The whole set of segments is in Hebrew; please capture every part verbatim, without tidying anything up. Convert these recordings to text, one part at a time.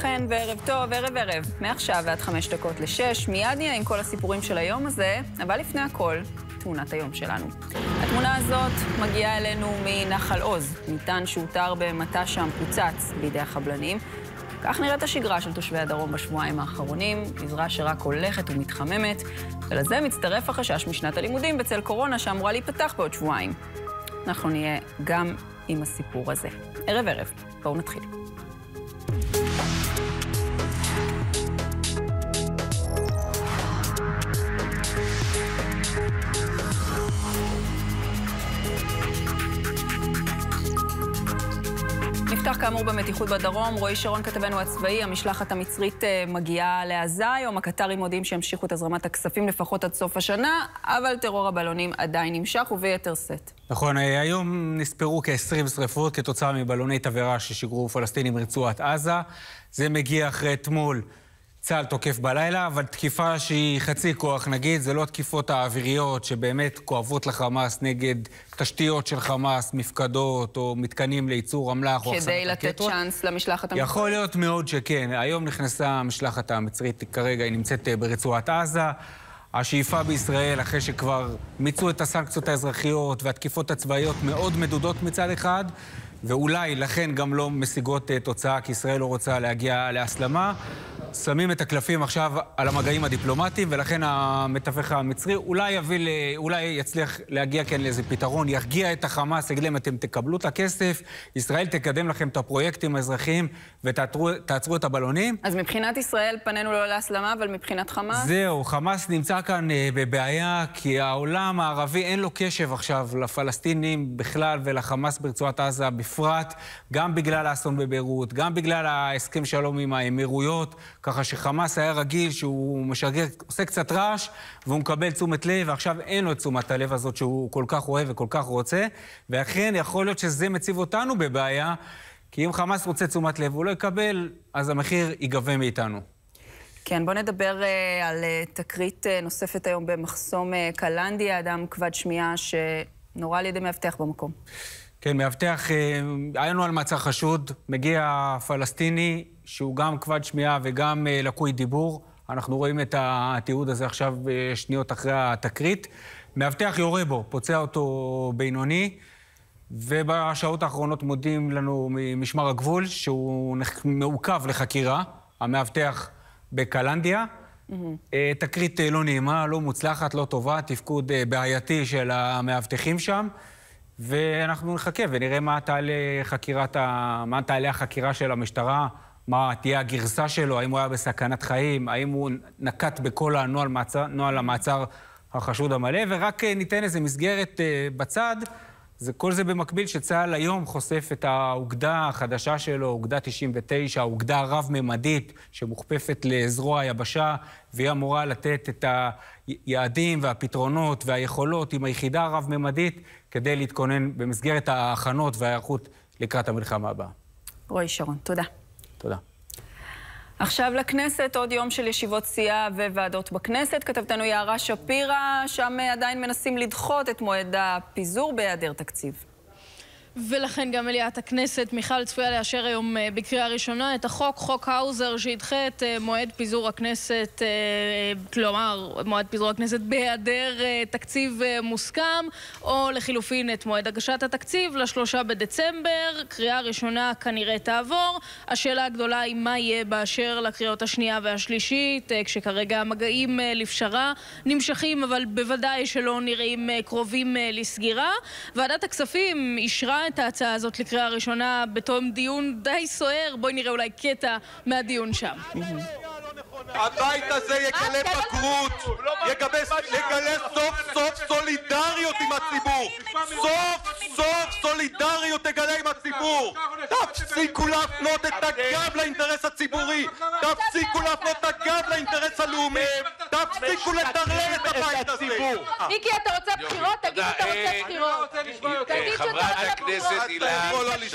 לכן, וערב טוב, ערב ערב. מעכשיו ועד חמש דקות לשש, מיד נהיה עם כל הסיפורים של היום הזה, אבל לפני הכל, תמונת היום שלנו. התמונה הזאת מגיעה אלינו מנחל עוז, מטען שהותר במטע שם פוצץ בידי החבלנים. כך נראית השגרה של תושבי הדרום בשבועיים האחרונים, גזרה שרק הולכת ומתחממת, ולזה מצטרף החשש משנת הלימודים בצל קורונה שאמורה להיפתח בעוד שבועיים. אנחנו נהיה גם עם הסיפור הזה. ערב ערב, בואו נתחיל. נפתח כאמור במתיחות בדרום, רועי שרון כתבנו הצבאי, המשלחת המצרית מגיעה לעזה, היום הקטרים מודיעים שהמשיכו את הזרמת הכספים לפחות עד סוף השנה, אבל טרור הבלונים עדיין נמשך וביתר שאת. נכון, היום נספרו כ-עשרים שריפות כתוצאה מבלוני תבערה ששיגרו פלסטינים מרצועת עזה. זה מגיע אחרי אתמול צה"ל תוקף בלילה, אבל תקיפה שהיא חצי כוח, נגיד, זה לא התקיפות האוויריות שבאמת כואבות לחמאס נגד תשתיות של חמאס, מפקדות או מתקנים לייצור אמל"ח או כדי לתת צ'אנס למשלחת המצרית? יכול להיות מאוד שכן. היום נכנסה המשלחת המצרית, כרגע היא נמצאת ברצועת עזה. השאיפה בישראל, אחרי שכבר מיצו את הסנקציות האזרחיות והתקיפות הצבאיות מאוד מדודות מצד אחד, ואולי לכן גם לא משיגות תוצאה, כי ישראל לא רוצה להגיע להסלמה, שמים את הקלפים עכשיו על המגעים הדיפלומטיים, ולכן המתווך המצרי אולי יביא, אולי יצליח להגיע כן לאיזה פתרון, ירגיע את החמאס, יגיד להם, אתם תקבלו את הכסף, ישראל תקדם לכם את הפרויקטים האזרחיים ותעצרו את הבלונים. אז מבחינת ישראל פנינו לא להסלמה, אבל מבחינת חמאס? זהו, חמאס נמצא כאן בבעיה, כי העולם הערבי אין לו קשב עכשיו לפלסטינים בכלל ולחמאס ברצועת עזה בפרט, גם בגלל האסון בביירות, גם בגלל ההסכם שלום עם האמירויות, ככה שחמאס היה רגיל שהוא משגר, עושה קצת רעש, והוא מקבל תשומת לב, ועכשיו אין לו את תשומת הלב הזאת שהוא כל כך אוהב וכל כך רוצה, ואכן יכול להיות שזה מציב אותנו בבעיה, כי אם חמאס רוצה תשומת לב והוא לא יקבל, אז המחיר ייגבה מאיתנו. כן, בוא נדבר uh, על uh, תקרית uh, נוספת היום במחסום uh, קלנדיה, אדם כבד שמיעה שנורא על ידי מאבטח במקום. כן, מאבטח, היה לנו על מעצר חשוד, מגיע פלסטיני שהוא גם כבד שמיעה וגם לקוי דיבור. אנחנו רואים את התיעוד הזה עכשיו שניות אחרי התקרית. מאבטח יורה בו, פוצע אותו בינוני, ובשעות האחרונות מודיעים לנו ממשמר הגבול שהוא מעוכב לחקירה, המאבטח בקלנדיה. Mm-hmm. תקרית לא נעימה, לא מוצלחת, לא טובה, תפקוד בעייתי של המאבטחים שם. ואנחנו נחכה ונראה מה תעלה חקירת ה... מה תעלה החקירה של המשטרה, מה תהיה הגרסה שלו, האם הוא היה בסכנת חיים, האם הוא נקט בכל הנוהל מעצר, נוהל המעצר החשוד המלא, ורק ניתן איזה מסגרת בצד. זה כל זה במקביל שצה"ל היום חושף את האוגדה החדשה שלו, אוגדה תשעים ותשע, האוגדה הרב-ממדית שמוכפפת לזרוע היבשה, והיא אמורה לתת את היעדים והפתרונות והיכולות עם היחידה הרב-ממדית כדי להתכונן במסגרת ההכנות וההיערכות לקראת המלחמה הבאה. רועי שרון, תודה. תודה. עכשיו לכנסת, עוד יום של ישיבות סיעה וועדות בכנסת. כתבתנו יערה שפירא, שם עדיין מנסים לדחות את מועד הפיזור בהיעדר תקציב. ולכן גם מליאת הכנסת, מיכל, צפויה לאשר היום בקריאה ראשונה את החוק, חוק האוזר, שידחה את מועד פיזור הכנסת, כלומר, מועד פיזור הכנסת בהיעדר תקציב מוסכם, או לחילופין את מועד הגשת התקציב לשלושה בדצמבר. קריאה ראשונה כנראה תעבור. השאלה הגדולה היא מה יהיה באשר לקריאות השנייה והשלישית, כשכרגע המגעים לפשרה נמשכים, אבל בוודאי שלא נראים קרובים לסגירה. ועדת הכספים אישרה את ההצעה הזאת לקריאה ראשונה בתום דיון די סוער. בואי נראה אולי קטע מהדיון שם. הבית הזה יגלה בגרות, יגלה סוף סוף סולידריות עם הציבור, סוף סוף סולידריות תגלה עם הציבור. תפסיקו להפנות את הגב לאינטרס הציבורי, תפסיקו להפנות את הגב לאינטרס הלאומי, תפסיקו לטרלל את הבית הזה. מיקי, אתה רוצה בחירות? תגיד אתה רוצה בחירות. חברת הכנסת הילה שי,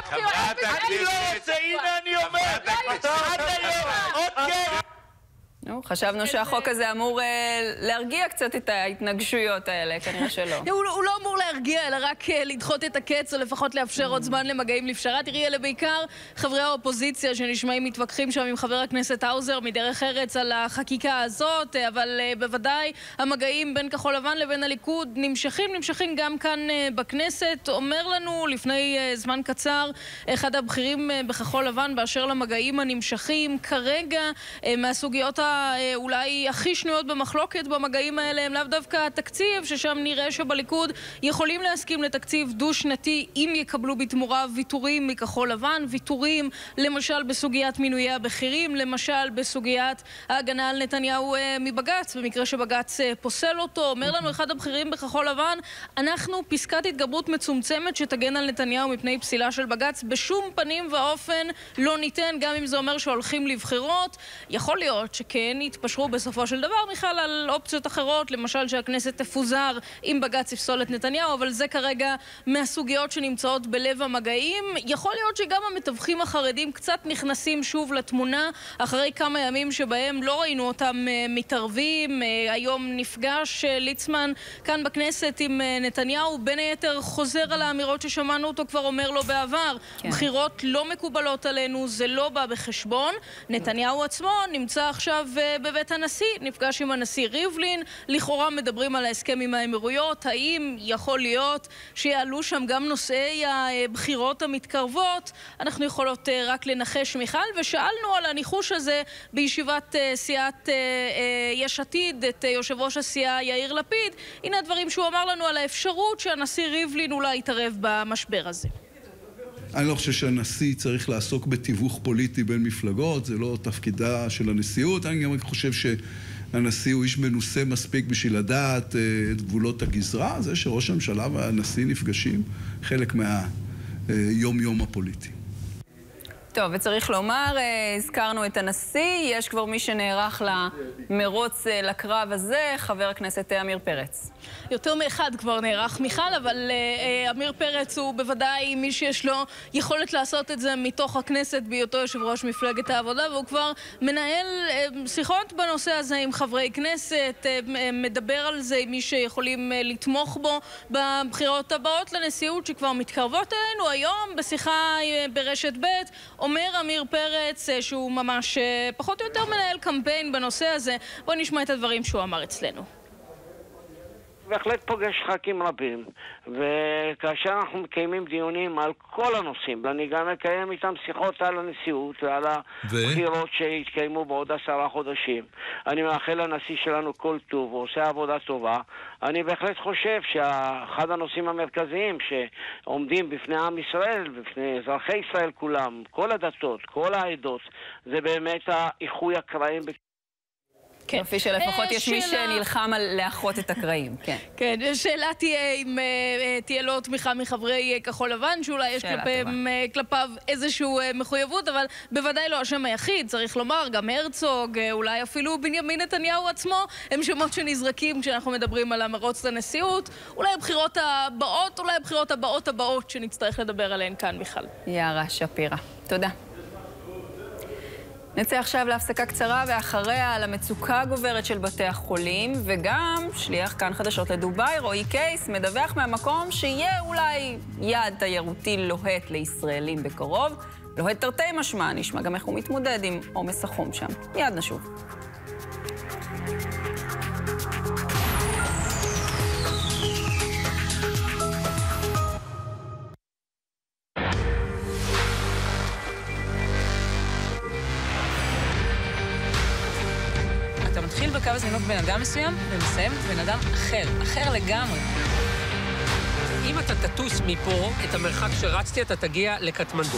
חברת הכנסת, הנה אני אומר, אתה עד היום, עוד כן. חשבנו שהחוק הזה אמור להרגיע קצת את ההתנגשויות האלה, כנראה שלא. הוא לא אמור להרגיע, אלא רק לדחות את הקץ, או לפחות לאפשר עוד זמן למגעים לפשרה. תראי, אלה בעיקר חברי האופוזיציה שנשמעים מתווכחים שם עם חבר הכנסת האוזר מדרך ארץ על החקיקה הזאת, אבל בוודאי המגעים בין כחול לבן לבין הליכוד נמשכים, נמשכים גם כאן בכנסת. אומר לנו לפני זמן קצר אחד הבכירים בכחול לבן באשר למגעים הנמשכים כרגע, מהסוגיות האולי הכי שנויות במחלוקת במגעים האלה הם לאו דווקא התקציב, ששם נראה שבליכוד יכולים להסכים לתקציב דו-שנתי אם יקבלו בתמורה ויתורים מכחול לבן, ויתורים למשל בסוגיית מינויי הבכירים, למשל בסוגיית ההגנה על נתניהו מבגץ, במקרה שבגץ פוסל אותו. אומר לנו אחד הבכירים בכחול לבן, אנחנו פסקת התגברות מצומצמת שתגן על נתניהו מפני פסילה של בגץ בשום פנים ואופן לא ניתן, גם אם זה אומר שהולכים לבחירות. יכול להיות שכן יתפשרו בסופו של דבר, מיכל, על אופציות אחרות, למשל שהכנסת תפוזר אם בגץ יפסול את נתניהו, אבל זה כרגע מהסוגיות שנמצאות בלב המגעים. יכול להיות שגם המתווכים החרדים קצת נכנסים שוב לתמונה, אחרי כמה ימים שבהם לא ראינו אותם מתערבים. היום נפגש ליצמן כאן בכנסת עם נתניהו, בין היתר חוזר על האמירות ששמענו אותו כבר אומר לו בעבר. כן. בחירות לא מקובלות עלינו, זה לא בא בחשבון. נתניהו עצמו נמצא עכשיו בבית הנשיא, נפגש עם הנשיא ריבלין, לכאורה מדברים על ההסכם עם האמירויות, האם יכול להיות שיעלו שם גם נושאי הבחירות המתקרבות? אנחנו יכולות רק לנחש, מיכל, ושאלנו על הניחוש הזה בישיבת סיעת יש עתיד את יושב ראש הסיעה יאיר לפיד. הנה הדברים שהוא אמר לנו על האפשרות שהנשיא ריבלין אולי יתערב במשבר הזה. אני לא חושב שהנשיא צריך לעסוק בתיווך פוליטי בין מפלגות, זה לא תפקידה של הנשיאות. אני גם חושב שהנשיא הוא איש מנוסה מספיק בשביל לדעת את גבולות הגזרה. זה שראש הממשלה והנשיא נפגשים חלק מהיום-יום הפוליטי. טוב, וצריך לומר, הזכרנו את הנשיא, יש כבר מי שנערך למרוץ לקרב הזה, חבר הכנסת עמיר פרץ. יותר מאחד כבר נערך, מיכל, אבל uh, עמיר פרץ הוא בוודאי מי שיש לו יכולת לעשות את זה מתוך הכנסת בהיותו יושב ראש מפלגת העבודה, והוא כבר מנהל uh, שיחות בנושא הזה עם חברי כנסת, uh, מדבר על זה עם מי שיכולים uh, לתמוך בו בבחירות הבאות לנשיאות שכבר מתקרבות אלינו. היום בשיחה uh, ברשת ב' אומר עמיר פרץ uh, שהוא ממש uh, פחות או יותר מנהל קמפיין בנושא הזה. בואו נשמע את הדברים שהוא אמר אצלנו. בהחלט פוגש ח"כים רבים, וכאשר אנחנו מקיימים דיונים על כל הנושאים, אני גם מקיים איתם שיחות על הנשיאות ועל הבחירות ו... שהתקיימו בעוד עשרה חודשים. אני מאחל לנשיא שלנו כל טוב, הוא עושה עבודה טובה. אני בהחלט חושב שאחד הנושאים המרכזיים שעומדים בפני עם ישראל, בפני אזרחי ישראל כולם, כל הדתות, כל העדות, זה באמת האיחוי הקרעים כן. יופי שלפחות יש מי שנלחם על לאחות את הקרעים, כן. כן, שאלה תהיה אם תהיה לו תמיכה מחברי כחול לבן, שאולי יש כלפיו איזושהי מחויבות, אבל בוודאי לא השם היחיד, צריך לומר, גם הרצוג, אולי אפילו בנימין נתניהו עצמו, הם שמות שנזרקים כשאנחנו מדברים על המרוץ לנשיאות, אולי הבחירות הבאות, אולי הבחירות הבאות הבאות שנצטרך לדבר עליהן כאן, מיכל. יערה שפירא. תודה. נצא עכשיו להפסקה קצרה ואחריה על המצוקה הגוברת של בתי החולים, וגם שליח כאן חדשות לדוביי, רועי קייס, מדווח מהמקום שיהיה אולי יעד תיירותי לוהט לישראלים בקרוב. לוהט תרתי משמע, נשמע גם איך הוא מתמודד עם עומס החום שם. מיד נשוב. בקו הזמינות בן אדם מסוים, ומסיים בן אדם אחר, אחר לגמרי. אם אתה תטוס מפה, את המרחק שרצתי, אתה תגיע לקטמנדו.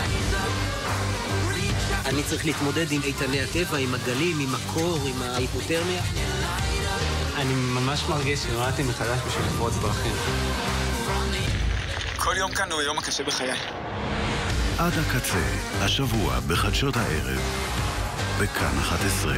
אני צריך להתמודד עם איתני הטבע, עם הגלים, עם הקור, עם ההיפותרמיה. אני ממש מרגיש שנולדתי מחדש בשביל לפרוץ דרכים. כל יום כאן הוא היום הקשה בחיי. עד הקצה, השבוע בחדשות הערב, בכאן אחת עשרה.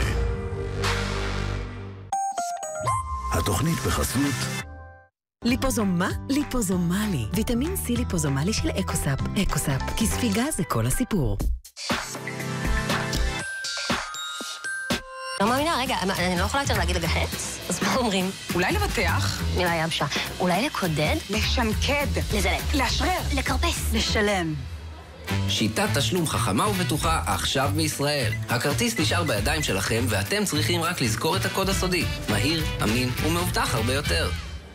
התוכנית בחסות ליפוזומה? ליפוזומלי. ויטמין C ליפוזומלי של אקוסאפ. אקוסאפ, כי ספיגה זה כל הסיפור. לא מאמינה, רגע, אני לא יכולה יותר להגיד לגהץ? אז מה אומרים? אולי לבטח? מילה יבשה. אולי לקודד? לשנקד. לזלק. לאשרר. לקרפס. לשלם. שיטת תשלום חכמה ובטוחה עכשיו בישראל. הכרטיס נשאר בידיים שלכם ואתם צריכים רק לזכור את הקוד הסודי. מהיר, אמין ומאובטח הרבה יותר.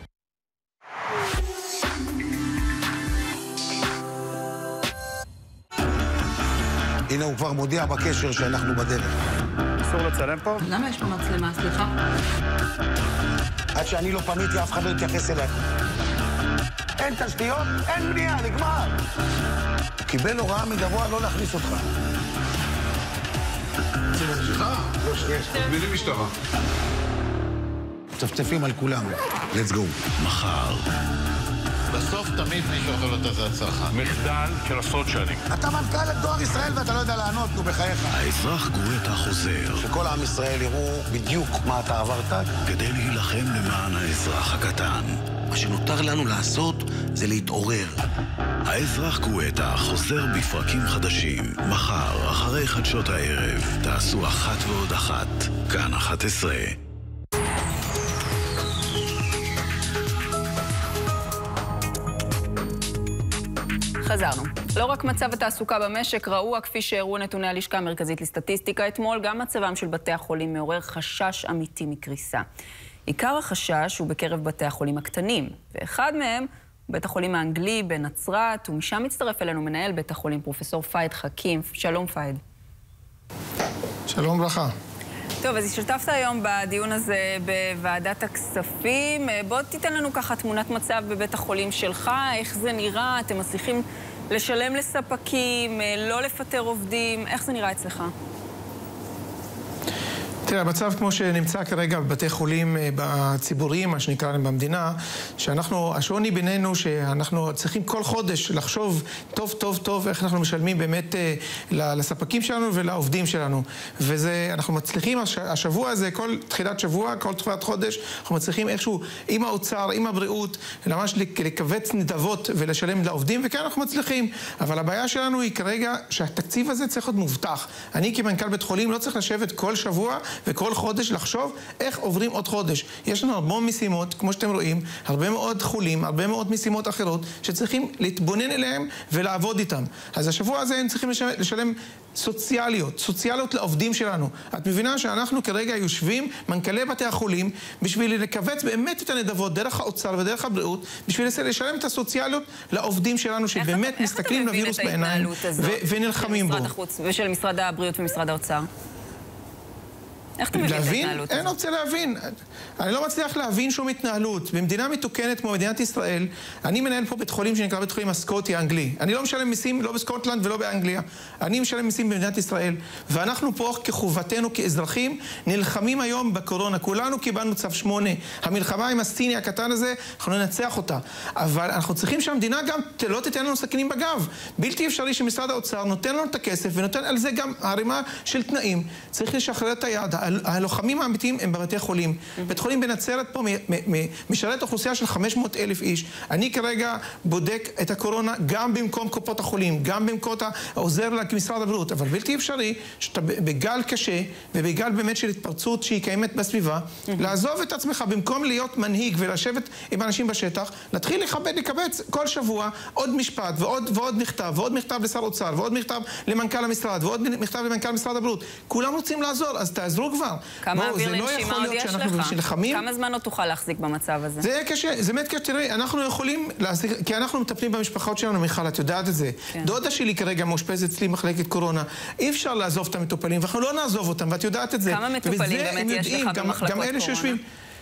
הנה הוא כבר מודיע בקשר שאנחנו בדרך. אסור לצלם פה? למה יש פה מצלמה? סליחה? עד שאני לא פניתי, אף אחד לא יתייחס אליי. אין תשתיות, אין בנייה, נגמר. הוא קיבל הוראה מגבוה לא להכניס אותך. סליחה? לא, שנייה, תזמיני משטרה. צפצפים על כולם. Let's go. מחר. בסוף תמיד מישהו יכול להיות זה הצרכן. מחדל של עשרות שנים. אתה מנכ"ל לדואר ישראל ואתה לא יודע לענות, נו בחייך. האזרח גואטה חוזר. שכל עם ישראל יראו בדיוק מה אתה עברת. כדי להילחם למען האזרח הקטן. מה שנותר לנו לעשות זה להתעורר. האזרח גואטה חוזר בפרקים חדשים. מחר, אחרי חדשות הערב. תעשו אחת ועוד אחת. כאן אחת עשרה. חזרנו. לא רק מצב התעסוקה במשק רעוע, כפי שהראו נתוני הלשכה המרכזית לסטטיסטיקה אתמול, גם מצבם של בתי החולים מעורר חשש אמיתי מקריסה. עיקר החשש הוא בקרב בתי החולים הקטנים, ואחד מהם הוא בית החולים האנגלי בנצרת, ומשם מצטרף אלינו מנהל בית החולים פרופסור פאיד חכים. שלום פאיד. שלום ברכה. טוב, אז השתתפת היום בדיון הזה בוועדת הכספים. בוא תיתן לנו ככה תמונת מצב בבית החולים שלך, איך זה נראה, אתם מצליחים לשלם לספקים, לא לפטר עובדים, איך זה נראה אצלך? תראה, המצב כמו שנמצא כרגע בבתי חולים בציבוריים, מה שנקרא להם במדינה, שאנחנו, השוני בינינו שאנחנו צריכים כל חודש לחשוב טוב טוב טוב איך אנחנו משלמים באמת לספקים שלנו ולעובדים שלנו. וזה, אנחנו מצליחים, השבוע הזה, כל תחילת שבוע, כל תחילת חודש, אנחנו מצליחים איכשהו עם האוצר, עם הבריאות, ממש לקבץ נדבות ולשלם לעובדים, וכן אנחנו מצליחים. אבל הבעיה שלנו היא כרגע שהתקציב הזה צריך להיות מובטח. אני כמנכ"ל בית חולים לא צריך לשבת כל שבוע וכל חודש לחשוב איך עוברים עוד חודש. יש לנו הרבה משימות, כמו שאתם רואים, הרבה מאוד חולים, הרבה מאוד משימות אחרות, שצריכים להתבונן אליהם ולעבוד איתם. אז השבוע הזה הם צריכים לשלם, לשלם סוציאליות, סוציאליות לעובדים שלנו. את מבינה שאנחנו כרגע יושבים, מנכ"לי בתי החולים, בשביל לקבץ באמת את הנדבות דרך האוצר ודרך הבריאות, בשביל לשלם את הסוציאליות לעובדים שלנו, שבאמת מסתכלים לווירוס בעיניים ונלחמים בו. ושל משרד הבריאות ומשרד האוצר? איך אתה מבין את ההתנהלות הזאת? אין אופציה להבין. אני לא מצליח להבין שום התנהלות. במדינה מתוקנת כמו מדינת ישראל, אני מנהל פה בית חולים שנקרא בית חולים הסקוטי האנגלי. אני לא משלם מיסים לא בסקוטלנד ולא באנגליה. אני משלם מיסים במדינת ישראל. ואנחנו פה כחובתנו כאזרחים נלחמים היום בקורונה. כולנו קיבלנו צו שמונה. המלחמה עם הסיני הקטן הזה, אנחנו ננצח אותה. אבל אנחנו צריכים שהמדינה גם לא תיתן לנו סכינים בגב. בלתי אפשרי שמשרד האוצר נותן לנו את הכסף ונותן על זה גם ערימה של תנאים. צריך לשחרר את היד. הלוחמים האמיתיים הם בבתי חולים. בית חולים בנצרת פה משרת אוכלוסייה של חמש מאות אלף איש. אני כרגע בודק את הקורונה גם במקום קופות החולים, גם במקום העוזר למשרד הבריאות, אבל בלתי אפשרי שאתה בגל קשה ובגל באמת של התפרצות שהיא קיימת בסביבה, לעזוב את עצמך במקום להיות מנהיג ולשבת עם אנשים בשטח, להתחיל לכבד, לקבץ כל שבוע עוד משפט ועוד ועוד מכתב, ועוד מכתב לשר אוצר, ועוד מכתב למנכ"ל המשרד, ועוד מכתב למנכ"ל משרד הבריאות. כולם רוצים לעזור, אז תעזרו כבר. כמה אוויר לנשימה עוד יש לך? כמה זמן עוד תוכל להחזיק במצב הזה? זה יהיה קשה, זה באמת קשה. תראי, אנחנו יכולים להחזיק, כי אנחנו מטפלים במשפחות שלנו, מיכל, את יודעת את זה. דודה שלי כרגע מאושפזת אצלי מחלקת קורונה. אי אפשר לעזוב את המטופלים, ואנחנו לא נעזוב אותם, ואת יודעת את זה. כמה מטופלים באמת יש לך במחלקות קורונה?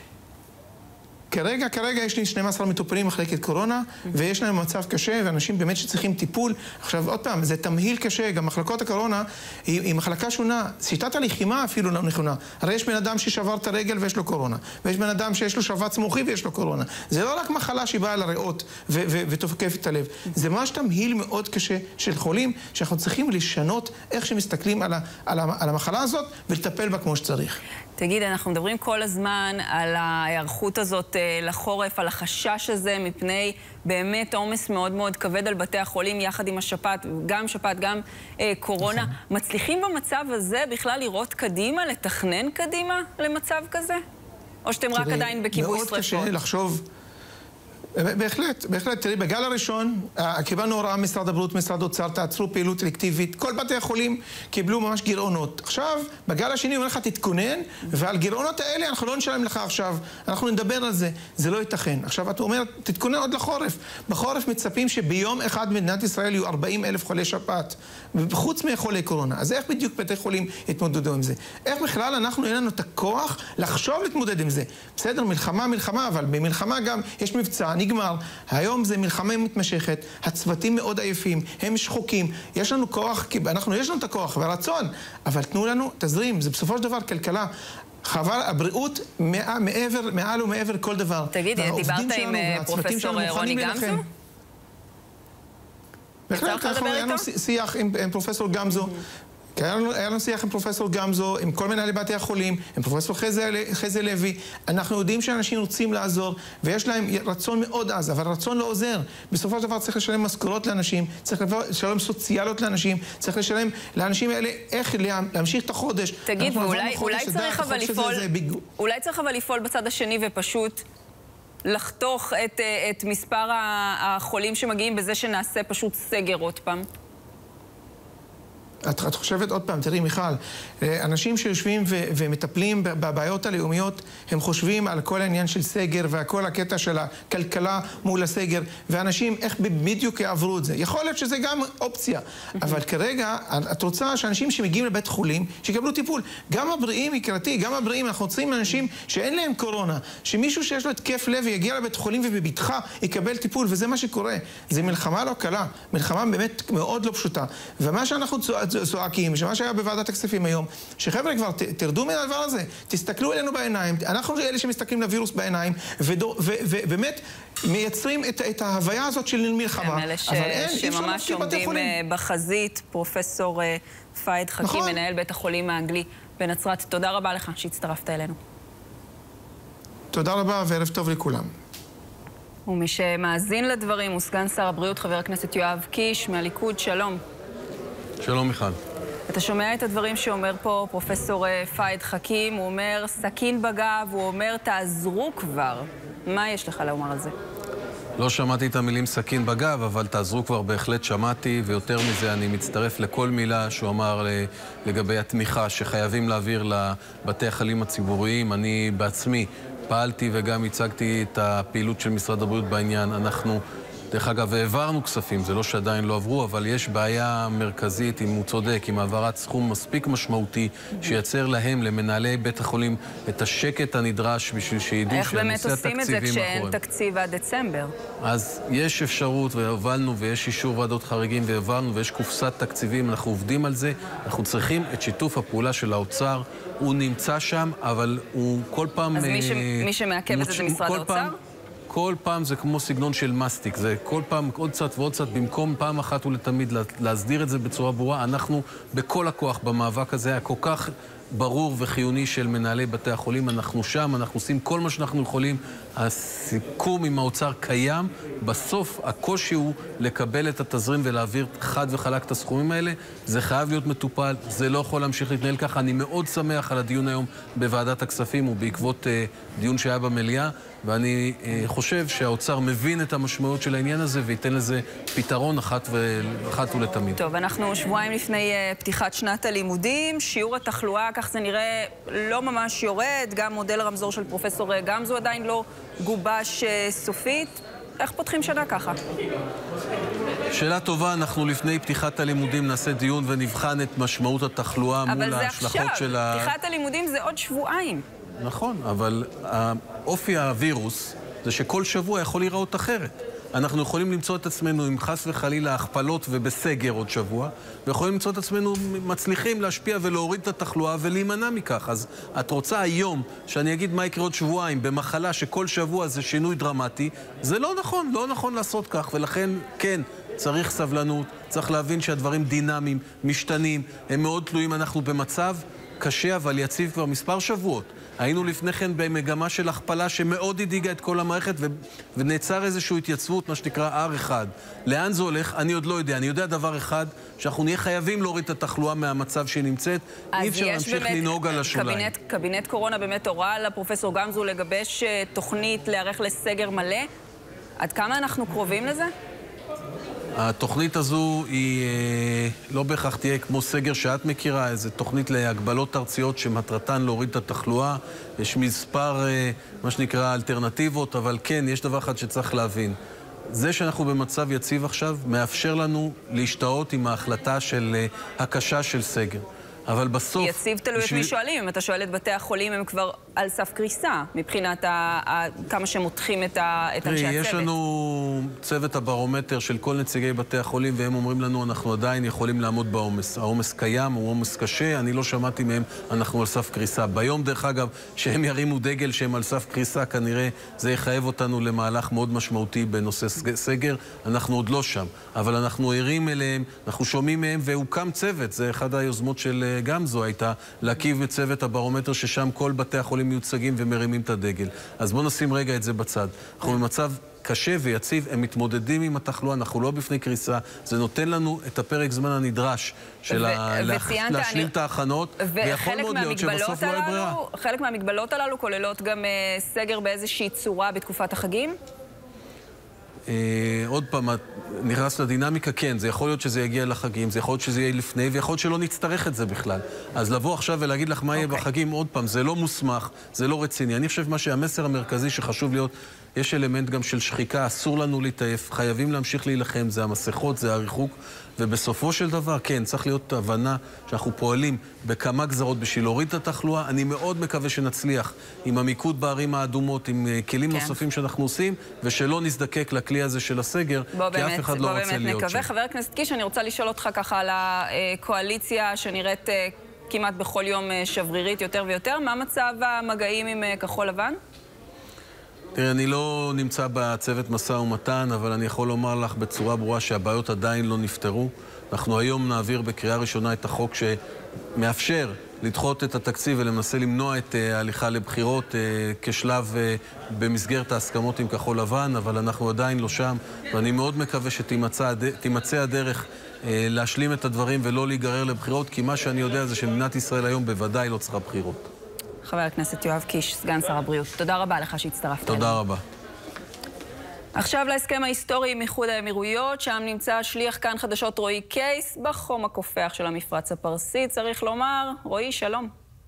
כרגע, כרגע יש לי שנים עשר מטופלים מחלקת קורונה, ויש להם מצב קשה, ואנשים באמת שצריכים טיפול. עכשיו, עוד פעם, זה תמהיל קשה, גם מחלקות הקורונה היא, היא מחלקה שונה. שיטת הלחימה אפילו לא נכונה. הרי יש בן אדם ששבר את הרגל ויש לו קורונה, ויש בן אדם שיש לו שבץ מוחי ויש לו קורונה. זה לא רק מחלה שהיא באה לריאות ותוקף את הלב. זה ממש תמהיל מאוד קשה של חולים, שאנחנו צריכים לשנות איך שמסתכלים על, ה, על, ה, על המחלה הזאת, ולטפל בה כמו שצריך. תגיד, אנחנו מדברים כל הזמן על ההיערכות הזאת לחורף, על החשש הזה מפני באמת עומס מאוד מאוד כבד על בתי החולים, יחד עם השפעת, גם שפעת, גם קורונה. מצליחים במצב הזה בכלל לראות קדימה, לתכנן קדימה למצב כזה? או שאתם רק עדיין בכיבוי שרפות? מאוד קשה לחשוב... בהחלט, בהחלט. תראי, בגל הראשון קיבלנו הוראה משרד הבריאות, משרד האוצר, תעצרו פעילות אלקטיבית. כל בתי החולים קיבלו ממש גירעונות. עכשיו, בגל השני אומר לך, תתכונן, ועל גירעונות האלה אנחנו לא נשלם לך עכשיו. אנחנו נדבר על זה. זה לא ייתכן. עכשיו, את אומרת, תתכונן עוד לחורף. בחורף מצפים שביום אחד במדינת ישראל יהיו ארבעים אלף חולי שפעת, חוץ מחולי קורונה. אז איך בדיוק בתי חולים יתמודדו עם זה? איך בכלל אנחנו, אין לנו את הכוח לחשוב להתמודד עם זה? בסדר, מלחמה, מלחמה, אבל במלחמה גם יש מבצע, נגמר. היום זה מלחמה מתמשכת, הצוותים מאוד עייפים, הם שחוקים, יש לנו כוח, אנחנו יש לנו את הכוח והרצון, אבל תנו לנו תזרים, זה בסופו של דבר כלכלה. חבל, הבריאות מעבר, מעל ומעבר כל דבר. תגיד, דיברת עם פרופסור רוני גמזו? בהחלט, היה לנו שיח עם פרופסור גמזו. היה לנו שיח עם פרופסור גמזו, עם כל מנהלי בתי החולים, עם פרופסור חזי לוי. אנחנו יודעים שאנשים רוצים לעזור, ויש להם רצון מאוד עז, אבל רצון לא עוזר. בסופו של דבר צריך לשלם משכורות לאנשים, צריך לשלם סוציאליות לאנשים, צריך לשלם לאנשים האלה איך להמשיך את החודש. תגיד, אולי צריך אבל לפעול בצד השני ופשוט לחתוך את מספר החולים שמגיעים בזה שנעשה פשוט סגר עוד פעם? את, את חושבת עוד פעם, תראי מיכל, אנשים שיושבים ו, ומטפלים בבעיות הלאומיות, הם חושבים על כל העניין של סגר והכל הקטע של הכלכלה מול הסגר, ואנשים איך בדיוק יעברו את זה. יכול להיות שזה גם אופציה, אבל כרגע את רוצה שאנשים שמגיעים לבית חולים, שיקבלו טיפול. גם הבריאים, יקרתי, גם הבריאים, אנחנו רוצים אנשים שאין להם קורונה, שמישהו שיש לו התקף לב יגיע לבית חולים ובביטחה יקבל טיפול, וזה מה שקורה. זה מלחמה לא קלה, מלחמה באמת מאוד לא פשוטה. ומה שאנחנו זועקים, שמה שהיה בוועדת הכספים היום, שחבר'ה כבר תרדו מן הדבר הזה, תסתכלו אלינו בעיניים, אנחנו אלה שמסתכלים לווירוס בעיניים, ובאמת מייצרים את ההוויה הזאת של מלחמה. הם אלה שממש עומדים בחזית, פרופסור פאיד חכים, מנהל בית החולים האנגלי בנצרת. תודה רבה לך שהצטרפת אלינו. תודה רבה וערב טוב לכולם. ומי שמאזין לדברים הוא סגן שר הבריאות, חבר הכנסת יואב קיש מהליכוד. שלום. שלום מיכל. אתה שומע את הדברים שאומר פה פרופסור פאיד חכים, הוא אומר סכין בגב, הוא אומר תעזרו כבר. מה יש לך לומר על זה? לא שמעתי את המילים סכין בגב, אבל תעזרו כבר בהחלט שמעתי, ויותר מזה אני מצטרף לכל מילה שהוא אמר לגבי התמיכה שחייבים להעביר לבתי החולים הציבוריים. אני בעצמי פעלתי וגם הצגתי את הפעילות של משרד הבריאות בעניין. אנחנו דרך אגב, העברנו כספים, זה לא שעדיין לא עברו, אבל יש בעיה מרכזית, אם הוא צודק, עם העברת סכום מספיק משמעותי, שייצר להם, למנהלי בית החולים, את השקט הנדרש בשביל שידעו איך באמת עושים את זה כשאין תקציב עד דצמבר? אז יש אפשרות, והובלנו, ויש אישור ועדות חריגים, והעברנו, ויש קופסת תקציבים, אנחנו עובדים על זה, אנחנו צריכים את שיתוף הפעולה של האוצר, הוא נמצא שם, אבל הוא כל פעם... אז מי, ש... מי שמעכב את זה זה משרד האוצר? פעם... כל פעם זה כמו סגנון של מסטיק, זה כל פעם עוד קצת ועוד קצת, במקום פעם אחת ולתמיד להסדיר את זה בצורה ברורה. אנחנו בכל הכוח במאבק הזה, היה כל כך ברור וחיוני של מנהלי בתי החולים, אנחנו שם, אנחנו עושים כל מה שאנחנו יכולים, הסיכום עם האוצר קיים, בסוף הקושי הוא לקבל את התזרים ולהעביר חד וחלק את הסכומים האלה, זה חייב להיות מטופל, זה לא יכול להמשיך להתנהל ככה. אני מאוד שמח על הדיון היום בוועדת הכספים ובעקבות uh, דיון שהיה במליאה, ואני uh, חושב שהאוצר מבין את המשמעות של העניין הזה וייתן לזה פתרון אחת, ו... אחת ולתמיד. טוב, אנחנו שבועיים לפני uh, פתיחת שנת הלימודים, שיעור התחלואה, כך זה נראה, לא ממש יורד, גם מודל הרמזור של פרופסור גמזו עדיין לא גובש uh, סופית. איך פותחים שנה ככה? שאלה טובה, אנחנו לפני פתיחת הלימודים נעשה דיון ונבחן את משמעות התחלואה מול ההשלכות של ה... אבל זה עכשיו, פתיחת הלימודים זה עוד שבועיים. נכון, אבל אופי הווירוס זה שכל שבוע יכול להיראות אחרת. אנחנו יכולים למצוא את עצמנו עם חס וחלילה הכפלות ובסגר עוד שבוע, ויכולים למצוא את עצמנו מצליחים להשפיע ולהוריד את התחלואה ולהימנע מכך. אז את רוצה היום שאני אגיד מה יקרה עוד שבועיים במחלה שכל שבוע זה שינוי דרמטי, זה לא נכון, לא נכון לעשות כך, ולכן כן, צריך סבלנות, צריך להבין שהדברים דינמיים, משתנים, הם מאוד תלויים. אנחנו במצב קשה אבל יציב כבר מספר שבועות. היינו לפני כן במגמה של הכפלה שמאוד הדאיגה את כל המערכת, ו... ונעצר איזושהי התייצבות, מה שנקרא אר אחד. לאן זה הולך? אני עוד לא יודע. אני יודע דבר אחד, שאנחנו נהיה חייבים להוריד את התחלואה מהמצב שהיא נמצאת. אי אפשר להמשיך לנהוג על השוליים. קבינט, קבינט קורונה באמת הורה לפרופסור גמזו לגבש תוכנית להיערך לסגר מלא. עד כמה אנחנו קרובים לזה? התוכנית הזו היא לא בהכרח תהיה כמו סגר שאת מכירה, איזו תוכנית להגבלות ארציות שמטרתן להוריד את התחלואה. יש מספר, מה שנקרא, אלטרנטיבות, אבל כן, יש דבר אחד שצריך להבין. זה שאנחנו במצב יציב עכשיו מאפשר לנו להשתאות עם ההחלטה של הקשה של סגר. אבל בסוף... יציב תלוי את מי שואלים. אם אתה שואל את בתי החולים, הם כבר על סף קריסה, מבחינת כמה שמותחים את אנשי הצוות. יש לנו צוות הברומטר של כל נציגי בתי החולים, והם אומרים לנו, אנחנו עדיין יכולים לעמוד בעומס. העומס קיים, הוא עומס קשה, אני לא שמעתי מהם, אנחנו על סף קריסה. ביום, דרך אגב, שהם ירימו דגל שהם על סף קריסה, כנראה זה יחייב אותנו למהלך מאוד משמעותי בנושא סגר. אנחנו עוד לא שם, אבל אנחנו ערים אליהם, אנחנו שומעים מהם, והוקם צוות. זה אחד היוזמות של גמזו הייתה להקיף את צוות הברומטר ששם כל בתי החולים מיוצגים ומרימים את הדגל. אז בואו נשים רגע את זה בצד. אנחנו במצב קשה ויציב, הם מתמודדים עם התחלואה, אנחנו לא בפני קריסה, זה נותן לנו את הפרק זמן הנדרש של להשלים את ההכנות, ויכול מאוד להיות שבסוף לא יהיה ברירה. חלק מהמגבלות הללו כוללות גם סגר באיזושהי צורה בתקופת החגים? עוד פעם, נכנס לדינמיקה, כן, זה יכול להיות שזה יגיע לחגים, זה יכול להיות שזה יהיה לפני, ויכול להיות שלא נצטרך את זה בכלל. אז לבוא עכשיו ולהגיד לך מה יהיה בחגים, עוד פעם, זה לא מוסמך, זה לא רציני. אני חושב מה שהמסר המרכזי שחשוב להיות, יש אלמנט גם של שחיקה, אסור לנו להתעייף, חייבים להמשיך להילחם, זה המסכות, זה הריחוק, ובסופו של דבר, כן, צריך להיות הבנה שאנחנו פועלים בכמה גזרות בשביל להוריד את התחלואה. אני מאוד מקווה שנצליח עם המיקוד בערים האדומות, עם כלים נוספים שאנחנו עושים, ושלא נזדקק לכלי הזה של הסגר, כי אף אחד לא רוצה להיות שם. חבר הכנסת קיש, אני רוצה לשאול אותך ככה על הקואליציה שנראית כמעט בכל יום שברירית יותר ויותר. מה מצב המגעים עם כחול לבן? תראה, אני לא נמצא בצוות משא ומתן, אבל אני יכול לומר לך בצורה ברורה שהבעיות עדיין לא נפתרו. אנחנו היום נעביר בקריאה ראשונה את החוק שמאפשר לדחות את התקציב ולמנסה למנוע את ההליכה לבחירות כשלב במסגרת ההסכמות עם כחול לבן, אבל אנחנו עדיין לא שם, ואני מאוד מקווה שתימצא הדרך להשלים את הדברים ולא להיגרר לבחירות, כי מה שאני יודע זה שמדינת ישראל היום בוודאי לא צריכה בחירות. חבר הכנסת יואב קיש, סגן שר הבריאות. תודה רבה לך שהצטרפת. תודה רבה. עכשיו להסכם ההיסטורי עם איחוד האמירויות, שם נמצא שליח כאן חדשות רועי קייס, בחום הקופח של המפרץ הפרסי, צריך לומר. רועי, שלום.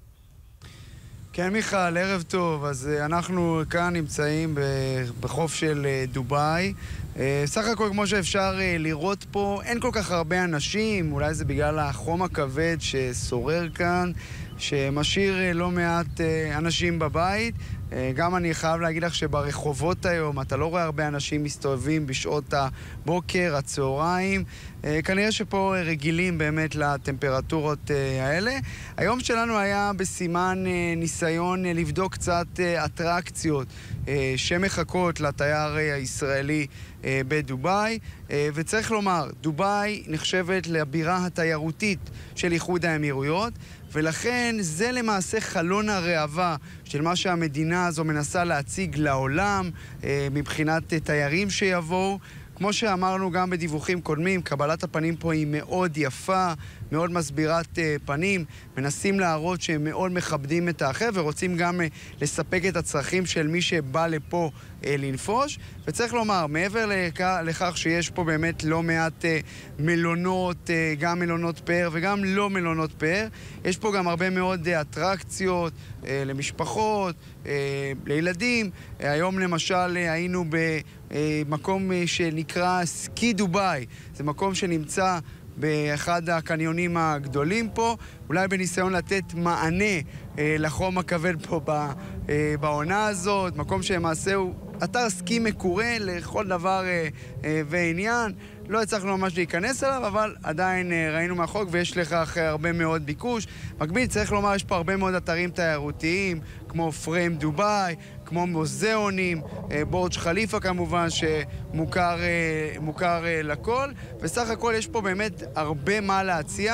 כן, מיכל, ערב טוב. אז אנחנו כאן נמצאים בחוף של דובאי. סך הכל, כמו שאפשר לראות פה, אין כל כך הרבה אנשים, אולי זה בגלל החום הכבד ששורר כאן, שמשאיר לא מעט אנשים בבית. גם אני חייב להגיד לך שברחובות היום אתה לא רואה הרבה אנשים מסתובבים בשעות הבוקר, הצהריים. כנראה שפה רגילים באמת לטמפרטורות האלה. היום שלנו היה בסימן ניסיון לבדוק קצת אטרקציות שמחכות לתייר הישראלי בדובאי. וצריך לומר, דובאי נחשבת לבירה התיירותית של איחוד האמירויות, ולכן זה למעשה חלון הראווה של מה שהמדינה הזו מנסה להציג לעולם מבחינת תיירים שיבואו. כמו שאמרנו גם בדיווחים קודמים, קבלת הפנים פה היא מאוד יפה, מאוד מסבירת פנים, מנסים להראות שהם מאוד מכבדים את האחר ורוצים גם לספק את הצרכים של מי שבא לפה לנפוש. וצריך לומר, מעבר לכך שיש פה באמת לא מעט מלונות, גם מלונות פאר וגם לא מלונות פאר, יש פה גם הרבה מאוד אטרקציות למשפחות, לילדים. היום למשל היינו במקום שנקרא סקי דובאי, זה מקום שנמצא באחד הקניונים הגדולים פה, אולי בניסיון לתת מענה אה, לחום הכבד פה בעונה הזאת, מקום שלמעשה הוא אתר סקי מקורה לכל דבר אה, אה, ועניין. לא הצלחנו ממש להיכנס אליו, אבל עדיין אה, ראינו מהחוק ויש לכך הרבה מאוד ביקוש. מקביל, צריך לומר, יש פה הרבה מאוד אתרים תיירותיים, כמו פריים דובאי, כמו מוזיאונים, בורג' חליפה כמובן, שמוכר מוכר לכל. וסך הכל יש פה באמת הרבה מה להציע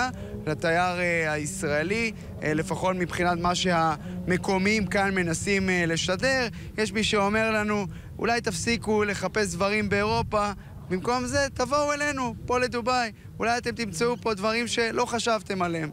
לתייר הישראלי, לפחות מבחינת מה שהמקומיים כאן מנסים לשדר. יש מי שאומר לנו, אולי תפסיקו לחפש דברים באירופה, במקום זה תבואו אלינו, פה לדוביי. אולי אתם תמצאו פה דברים שלא חשבתם עליהם.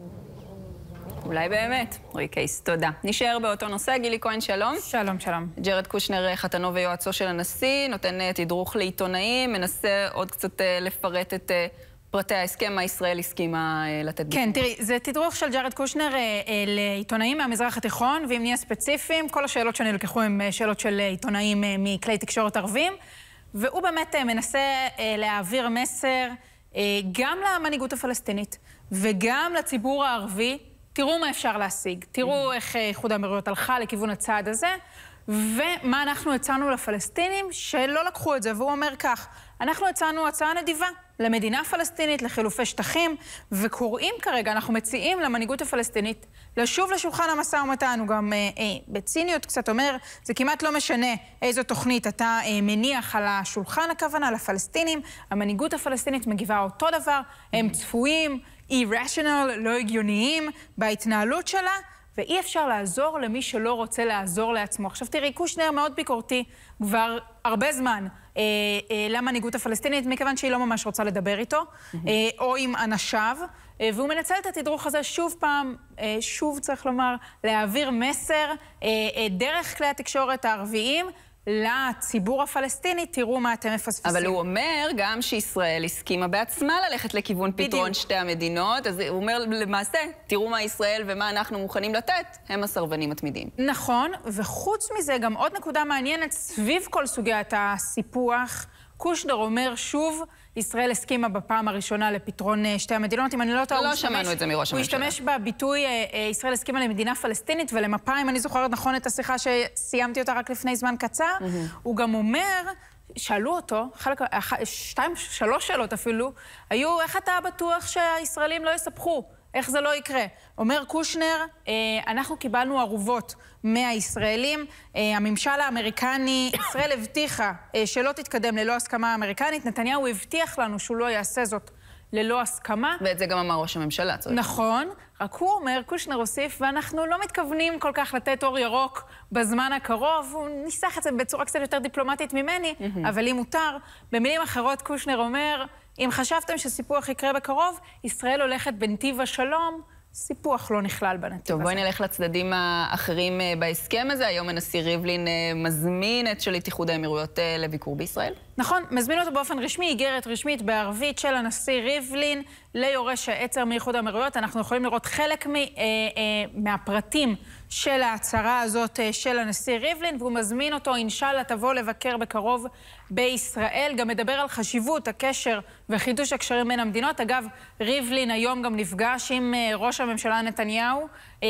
אולי באמת. רועי קייס, תודה. נשאר באותו נושא, גילי כהן, שלום. שלום, שלום. ג'רד קושנר, חתנו ויועצו של הנשיא, נותן תדרוך לעיתונאים, מנסה עוד קצת לפרט את פרטי ההסכם, מה ישראל הסכימה לתת. כן, תראי, זה תדרוך של ג'רד קושנר לעיתונאים מהמזרח התיכון, ואם נהיה ספציפיים, כל השאלות שנלקחו הן שאלות של עיתונאים מכלי תקשורת ערבים, והוא באמת מנסה להעביר מסר גם למנהיגות הפלסטינית וגם לציבור הערבי. תראו מה אפשר להשיג, תראו איך איחוד האמירויות הלכה לכיוון הצעד הזה, ומה אנחנו הצענו לפלסטינים שלא לקחו את זה. והוא אומר כך, אנחנו הצענו הצעה נדיבה למדינה פלסטינית, לחילופי שטחים, וקוראים כרגע, אנחנו מציעים למנהיגות הפלסטינית לשוב לשולחן המשא ומתן. הוא גם אה, אה, בציניות קצת אומר, זה כמעט לא משנה איזו תוכנית אתה אה, מניח על השולחן, הכוונה לפלסטינים. המנהיגות הפלסטינית מגיבה אותו דבר, הם צפויים, irrational, לא הגיוניים בהתנהלות שלה, ואי אפשר לעזור למי שלא רוצה לעזור לעצמו. עכשיו תראי, קושנר מאוד ביקורתי כבר הרבה זמן אה, אה, למנהיגות הפלסטינית, מכיוון שהיא לא ממש רוצה לדבר איתו, אה, או עם אנשיו, אה, והוא מנצל את התדרוך הזה שוב פעם, אה, שוב צריך לומר, להעביר מסר אה, אה, דרך כלי התקשורת הערביים, לציבור הפלסטיני, תראו מה אתם מפספסים. אבל הוא אומר גם שישראל הסכימה בעצמה ללכת לכיוון פתרון שתי המדינות, אז הוא אומר למעשה, תראו מה ישראל ומה אנחנו מוכנים לתת, הם הסרבנים התמידיים. נכון, וחוץ מזה גם עוד נקודה מעניינת סביב כל סוגיית הסיפוח, קושנר אומר שוב, ישראל הסכימה בפעם הראשונה לפתרון שתי המדינות. אם אני לא טועה, לא שמענו את זה מראש הממשלה. הוא השתמש בביטוי ישראל הסכימה למדינה פלסטינית, ולמפה, אם אני זוכרת נכון את השיחה שסיימתי אותה רק לפני זמן קצר, הוא גם אומר, שאלו אותו, חלק, שתיים, שלוש שאלות אפילו, היו, איך אתה בטוח שהישראלים לא יספחו? איך זה לא יקרה? אומר קושנר, אנחנו קיבלנו ערובות מהישראלים. הממשל האמריקני, ישראל הבטיחה שלא תתקדם ללא הסכמה אמריקנית. נתניהו הבטיח לנו שהוא לא יעשה זאת ללא הסכמה. ואת זה גם אמר ראש הממשלה. נכון, רק הוא אומר, קושנר הוסיף, ואנחנו לא מתכוונים כל כך לתת אור ירוק בזמן הקרוב. הוא ניסח את זה בצורה קצת יותר דיפלומטית ממני, אבל אם מותר, במילים אחרות קושנר אומר, אם חשבתם שסיפוח יקרה בקרוב, ישראל הולכת בנתיב השלום, סיפוח לא נכלל בנתיב הזה. טוב, בואי נלך לצדדים האחרים בהסכם הזה. היום הנשיא ריבלין מזמין את שליט איחוד האמירויות לביקור בישראל. נכון, מזמין אותו באופן רשמי, איגרת רשמית בערבית של הנשיא ריבלין ליורש העצר מאיחוד האמירויות. אנחנו יכולים לראות חלק מ, אה, אה, מהפרטים של ההצהרה הזאת של הנשיא ריבלין, והוא מזמין אותו, אינשאללה, תבוא לבקר בקרוב בישראל. גם מדבר על חשיבות הקשר וחידוש הקשרים בין המדינות. אגב, ריבלין היום גם נפגש עם ראש הממשלה נתניהו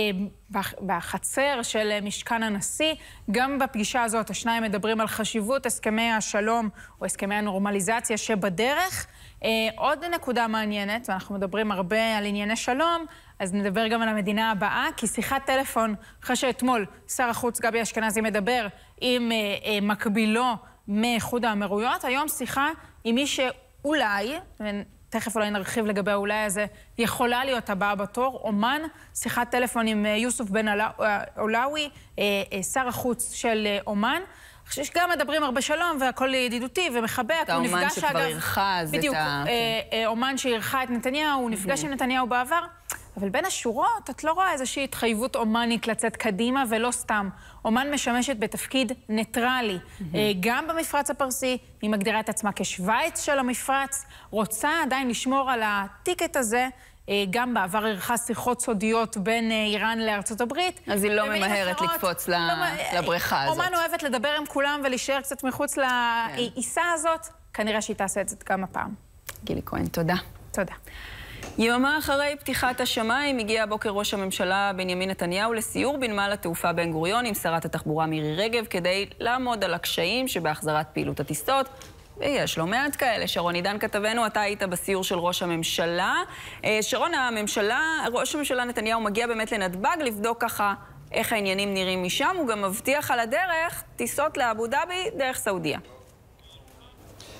בחצר של משכן הנשיא. גם בפגישה הזאת השניים מדברים על חשיבות הסכמי השלום או הסכמי הנורמליזציה שבדרך. עוד נקודה מעניינת, ואנחנו מדברים הרבה על ענייני שלום, אז נדבר גם על המדינה הבאה, כי שיחת טלפון, אחרי שאתמול שר החוץ גבי אשכנזי מדבר עם מקבילו מאיחוד האמירויות, היום שיחה עם מי שאולי, תכף אולי נרחיב לגבי האולי הזה, יכולה להיות הבאה בתור, אומן, שיחת טלפון עם יוסוף בן עולאווי, שר החוץ של אומן, שגם מדברים הרבה שלום והכל ידידותי ומחבק. את האומן שכבר ערכה אז את ה... בדיוק, אומן שערכה את נתניהו, הוא נפגש עם נתניהו בעבר, אבל בין השורות את לא רואה איזושהי התחייבות אומנית לצאת קדימה, ולא סתם. אומן משמשת בתפקיד ניטרלי. גם במפרץ הפרסי, היא מגדירה את עצמה כשוויץ של המפרץ, רוצה עדיין לשמור על הטיקט הזה, גם בעבר ערכה שיחות סודיות בין איראן לארצות הברית. אז היא לא ממהרת לקפוץ לבריכה הזאת. אומן אוהבת לדבר עם כולם ולהישאר קצת מחוץ לעיסה הזאת. כנראה שהיא תעשה את זה גם הפעם. גילי כהן, תודה. תודה. יממה אחרי פתיחת השמיים הגיע הבוקר ראש הממשלה בנימין נתניהו לסיור בנמל התעופה בן גוריון עם שרת התחבורה מירי רגב כדי לעמוד על הקשיים שבהחזרת פעילות הטיסות. ויש לא מעט כאלה. שרון עידן כתבנו, אתה היית בסיור של ראש הממשלה. שרון, הממשלה, ראש הממשלה נתניהו מגיע באמת לנתב"ג לבדוק ככה איך העניינים נראים משם. הוא גם מבטיח על הדרך טיסות לאבו דאבי דרך סעודיה.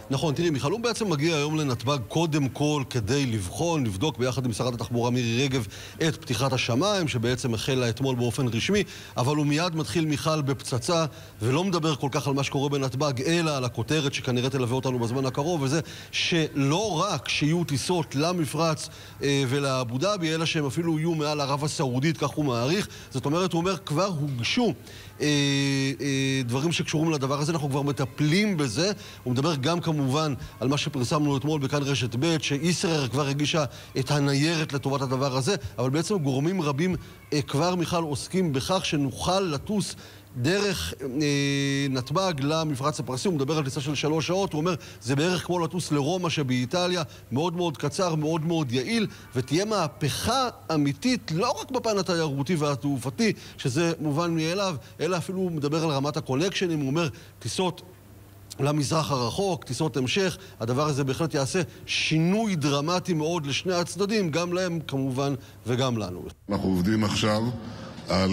נכון, תראי, מיכל, הוא בעצם מגיע היום לנתב"ג קודם כל כדי לבחון, לבדוק ביחד עם שרת התחבורה מירי רגב את פתיחת השמיים, שבעצם החלה אתמול באופן רשמי, אבל הוא מיד מתחיל, מיכל, בפצצה, ולא מדבר כל כך על מה שקורה בנתב"ג, אלא על הכותרת שכנראה תלווה אותנו בזמן הקרוב, וזה שלא רק שיהיו טיסות למפרץ אה, ולאבו דאבי, אלא שהם אפילו יהיו מעל ערב הסעודית, כך הוא מעריך. זאת אומרת, הוא אומר, כבר הוגשו אה, אה, דברים שקשורים לדבר הזה, אנחנו כבר מטפלים בזה. הוא מדבר גם כמובן על מה שפרסמנו אתמול בכאן רשת ב', שישראל כבר הגישה את הניירת לטובת הדבר הזה, אבל בעצם גורמים רבים אה, כבר, מיכל, עוסקים בכך שנוכל לטוס דרך אה, נתב"ג למפרץ הפרסי. הוא מדבר על טיסה של שלוש שעות, הוא אומר, זה בערך כמו לטוס לרומא שבאיטליה, מאוד מאוד קצר, מאוד מאוד יעיל, ותהיה מהפכה אמיתית, לא רק בפן התיירותי והתעופתי, שזה מובן מאליו, אלא אפילו הוא מדבר על רמת הקונקשנים, הוא אומר, טיסות למזרח הרחוק, טיסות המשך, הדבר הזה בהחלט יעשה שינוי דרמטי מאוד לשני הצדדים, גם להם כמובן וגם לנו. אנחנו עובדים עכשיו על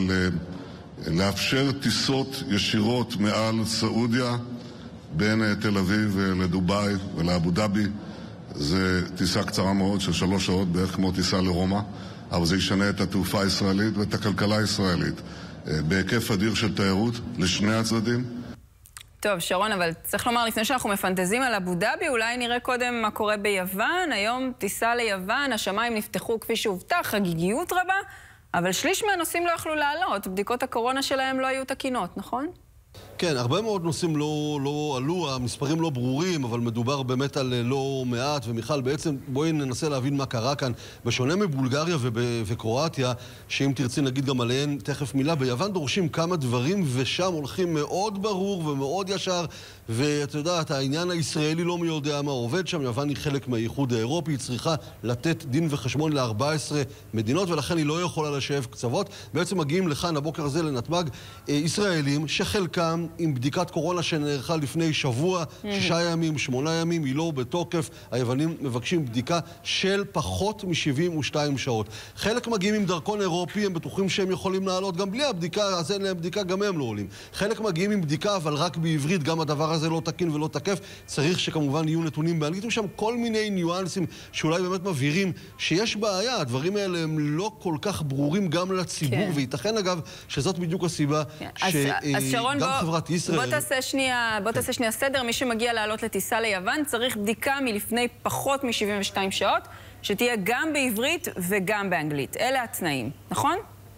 לאפשר טיסות ישירות מעל סעודיה בין תל אביב לדובאי ולאבו דאבי. זה טיסה קצרה מאוד של שלוש שעות, בערך כמו טיסה לרומא, אבל זה ישנה את התעופה הישראלית ואת הכלכלה הישראלית בהיקף אדיר של תיירות לשני הצדדים. טוב, שרון, אבל צריך לומר, לפני שאנחנו מפנטזים על אבו דאבי, אולי נראה קודם מה קורה ביוון. היום טיסה ליוון, השמיים נפתחו כפי שהובטח, חגיגיות רבה, אבל שליש מהנוסעים לא יכלו לעלות. בדיקות הקורונה שלהם לא היו תקינות, נכון? כן, הרבה מאוד נושאים לא, לא עלו, המספרים לא ברורים, אבל מדובר באמת על לא מעט, ומיכל, בעצם בואי ננסה להבין מה קרה כאן. בשונה מבולגריה וב- וקרואטיה, שאם תרצי נגיד גם עליהן תכף מילה, ביוון דורשים כמה דברים, ושם הולכים מאוד ברור ומאוד ישר, ואתה יודעת, העניין הישראלי לא מי יודע מה עובד שם. יוון היא חלק מהאיחוד האירופי, היא צריכה לתת דין וחשבון ל-ארבע עשרה מדינות, ולכן היא לא יכולה לשאב קצוות. בעצם מגיעים לכאן הבוקר הזה לנתב"ג ישראלים שחלקם עם בדיקת קורונה שנערכה לפני שבוע, שישה ימים, שמונה ימים, היא לא בתוקף. היוונים מבקשים בדיקה של פחות מ-שבעים ושתיים שעות. חלק מגיעים עם דרכון אירופי, הם בטוחים שהם יכולים לעלות גם בלי הבדיקה, אז אין להם בדיקה, גם הם לא עולים. חלק מגיעים עם בדיקה, אבל רק בעברית, גם הדבר הזה לא תקין ולא תקף. צריך שכמובן יהיו נתונים באנגלית, ושם כל מיני ניואנסים שאולי באמת מבהירים שיש בעיה. הדברים האלה הם לא כל כך ברורים גם לציבור, כן. וייתכן אגב שזאת בדיוק הסיבה כן. שגם חברת ישראל... בוא תעשה שנייה, בוא תעשה שנייה סדר. מי שמגיע לעלות לטיסה ליוון צריך בדיקה מלפני פחות מ-שבעים ושתיים שעות, שתהיה גם בעברית וגם באנגלית. אלה התנאים, נכון?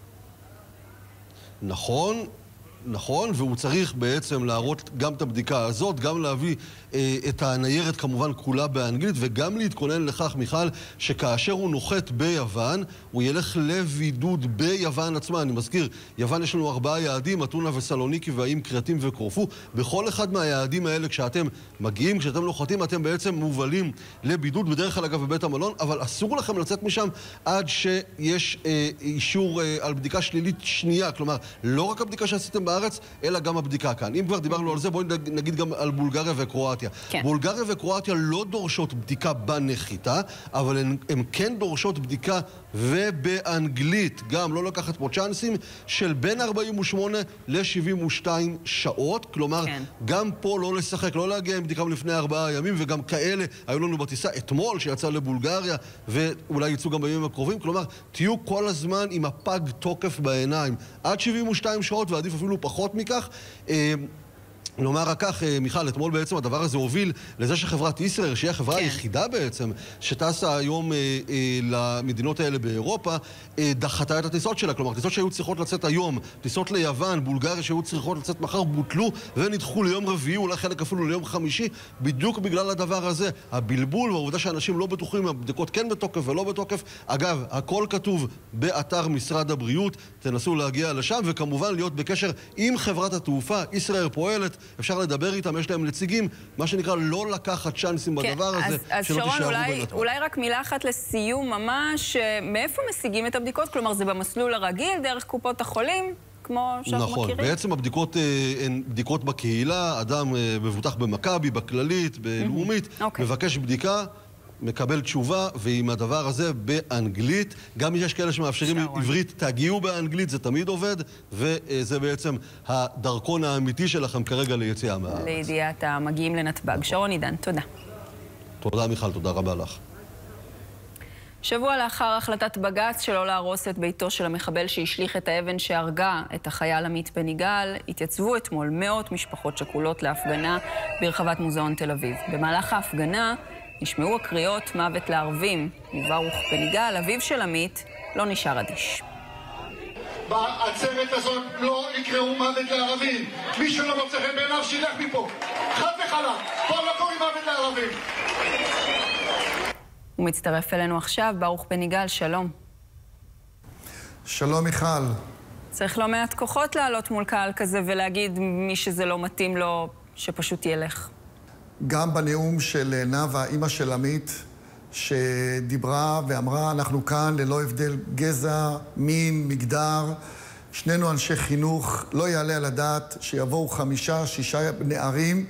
נכון. נכון, והוא צריך בעצם להראות גם את הבדיקה הזאת, גם להביא אה, את הניירת כמובן כולה באנגלית, וגם להתכונן לכך, מיכל, שכאשר הוא נוחת ביוון, הוא ילך לבידוד ביוון עצמה. אני מזכיר, יוון יש לנו ארבעה יעדים, אתונה וסלוניקי והאיים קרטים וקורפו. בכל אחד מהיעדים האלה, כשאתם מגיעים, כשאתם נוחתים, אתם בעצם מובלים לבידוד, בדרך כלל אגב בבית המלון, אבל אסור לכם לצאת משם עד שיש אה, אישור אה, על בדיקה שלילית שנייה. כלומר, לא רק הבדיקה שעשיתם בארץ, אלא גם הבדיקה כאן. אם כבר דיברנו על זה, בואי נגיד גם על בולגריה וקרואטיה. כן. בולגריה וקרואטיה לא דורשות בדיקה בנחיתה, אבל הן, הן כן דורשות בדיקה ובאנגלית. גם לא לקחת פה צ'אנסים של בין ארבעים ושמונה ל-שבעים ושתיים שעות. כלומר, כן. גם פה לא לשחק, לא להגיע עם בדיקה לפני ארבעה ימים, וגם כאלה היו לנו בטיסה אתמול שיצא לבולגריה, ואולי יצאו גם בימים הקרובים. כלומר, תהיו כל הזמן עם הפג תוקף בעיניים. עד שבעים ושתיים שעות, ועדיף אפילו פחות מכך. נאמר רק כך, מיכל, אתמול בעצם הדבר הזה הוביל לזה שחברת ישראל, שהיא החברה כן. היחידה בעצם, שטסה היום אה, אה, למדינות האלה באירופה, אה, דחתה את הטיסות שלה. כלומר, טיסות שהיו צריכות לצאת היום, טיסות ליוון, בולגריה שהיו צריכות לצאת מחר, בוטלו ונדחו ליום רביעי, אולי חלק אפילו ליום חמישי, בדיוק בגלל הדבר הזה. הבלבול והעובדה שאנשים לא בטוחים, הבדיקות כן בתוקף ולא בתוקף. אגב, הכל כתוב באתר משרד הבריאות, תנסו להגיע לשם, וכמובן להיות בקשר עם חברת התעופה. ישראל פועלת, אפשר לדבר איתם, יש להם נציגים, מה שנקרא לא לקחת צ'אנסים כן, בדבר הזה, אז, אז שלא שרון, תישארו אולי, בנתב"ג. אולי רק מילה אחת לסיום ממש, מאיפה משיגים את הבדיקות? כלומר, זה במסלול הרגיל, דרך קופות החולים, כמו שאנחנו נכון, מכירים? בעצם הבדיקות הן בדיקות בקהילה, אדם מבוטח במכבי, בכללית, בלאומית, mm-hmm. okay. מבקש בדיקה, מקבל תשובה, ועם הדבר הזה באנגלית, גם יש כאלה שמאפשרים שרון. עברית, תגיעו באנגלית, זה תמיד עובד, וזה בעצם הדרכון האמיתי שלכם כרגע ליציאה מהארץ. לידיעת המגיעים לנתב"ג. שרון עידן, תודה. תודה מיכל, תודה רבה לך. שבוע לאחר החלטת בג"ץ שלא להרוס את ביתו של המחבל שהשליך את האבן שהרגה את החייל עמית בן יגאל, התייצבו אתמול מאות משפחות שכולות להפגנה ברחבת מוזיאון תל אביב. במהלך ההפגנה נשמעו הקריאות מוות לערבים, וברוך בן יגאל, אביו של עמית, לא נשאר אדיש. בעצרת הזאת לא יקראו מוות לערבים. מי שלא מוצא חן בעיניו שילך מפה. חד וחלק. פה לא קוראים מוות לערבים. הוא מצטרף אלינו עכשיו, ברוך בן יגאל, שלום. שלום מיכל. צריך לא מעט כוחות לעלות מול קהל כזה ולהגיד מי שזה לא מתאים לו, שפשוט ילך. גם בנאום של נאווה, אמא של עמית, שדיברה ואמרה, אנחנו כאן ללא הבדל גזע, מין, מגדר, שנינו אנשי חינוך, לא יעלה על הדעת שיבואו חמישה, שישה נערים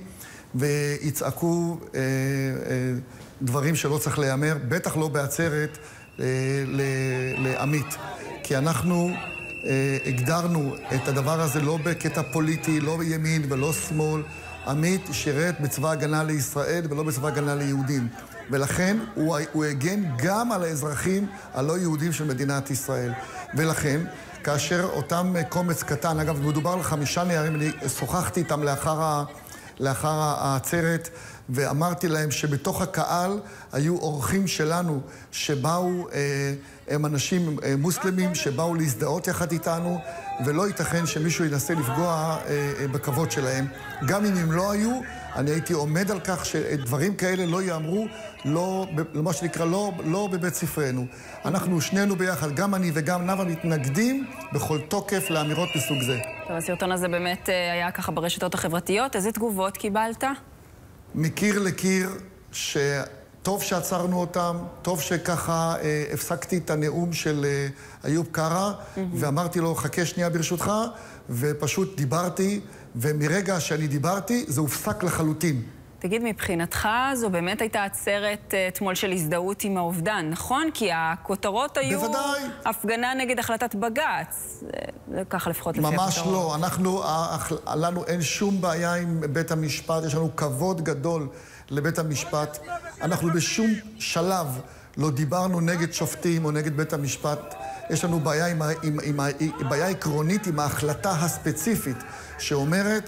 ויצעקו אה, אה, דברים שלא צריך להיאמר, בטח לא בעצרת אה, לעמית. כי אנחנו אה, הגדרנו את הדבר הזה לא בקטע פוליטי, לא בימין ולא שמאל. עמית שירת בצבא הגנה לישראל ולא בצבא הגנה ליהודים. ולכן הוא, הוא הגן גם על האזרחים הלא יהודים של מדינת ישראל. ולכן, כאשר אותם קומץ קטן, אגב, מדובר על חמישה נערים, אני שוחחתי איתם לאחר, ה, לאחר העצרת, ואמרתי להם שבתוך הקהל היו אורחים שלנו שבאו, אה, הם אנשים אה, מוסלמים שבאו להזדהות יחד איתנו, ולא ייתכן שמישהו ינסה לפגוע אה, אה, בכבוד שלהם. גם אם הם לא היו, אני הייתי עומד על כך שדברים כאלה לא יאמרו, לא, למה שנקרא, לא, לא בבית ספרנו. אנחנו שנינו ביחד, גם אני וגם נאווה, מתנגדים בכל תוקף לאמירות מסוג זה. טוב, הסרטון הזה באמת היה ככה ברשתות החברתיות. איזה תגובות קיבלת? מקיר לקיר, שטוב שעצרנו אותם, טוב שככה אה, הפסקתי את הנאום של אה, איוב קרא, mm-hmm. ואמרתי לו, חכה שנייה ברשותך, ופשוט דיברתי, ומרגע שאני דיברתי, זה הופסק לחלוטין. תגיד, מבחינתך זו באמת הייתה עצרת אתמול של הזדהות עם האובדן, נכון? כי הכותרות היו... בוודאי. הפגנה נגד החלטת בג"ץ. זה ככה לפחות לפי הכותרות. ממש לא. אנחנו, לנו אין שום בעיה עם בית המשפט, יש לנו כבוד גדול לבית המשפט. אנחנו בשום שלב לא דיברנו נגד שופטים או נגד בית המשפט. יש לנו בעיה, עם, עם, עם, עם, בעיה עקרונית עם ההחלטה הספציפית שאומרת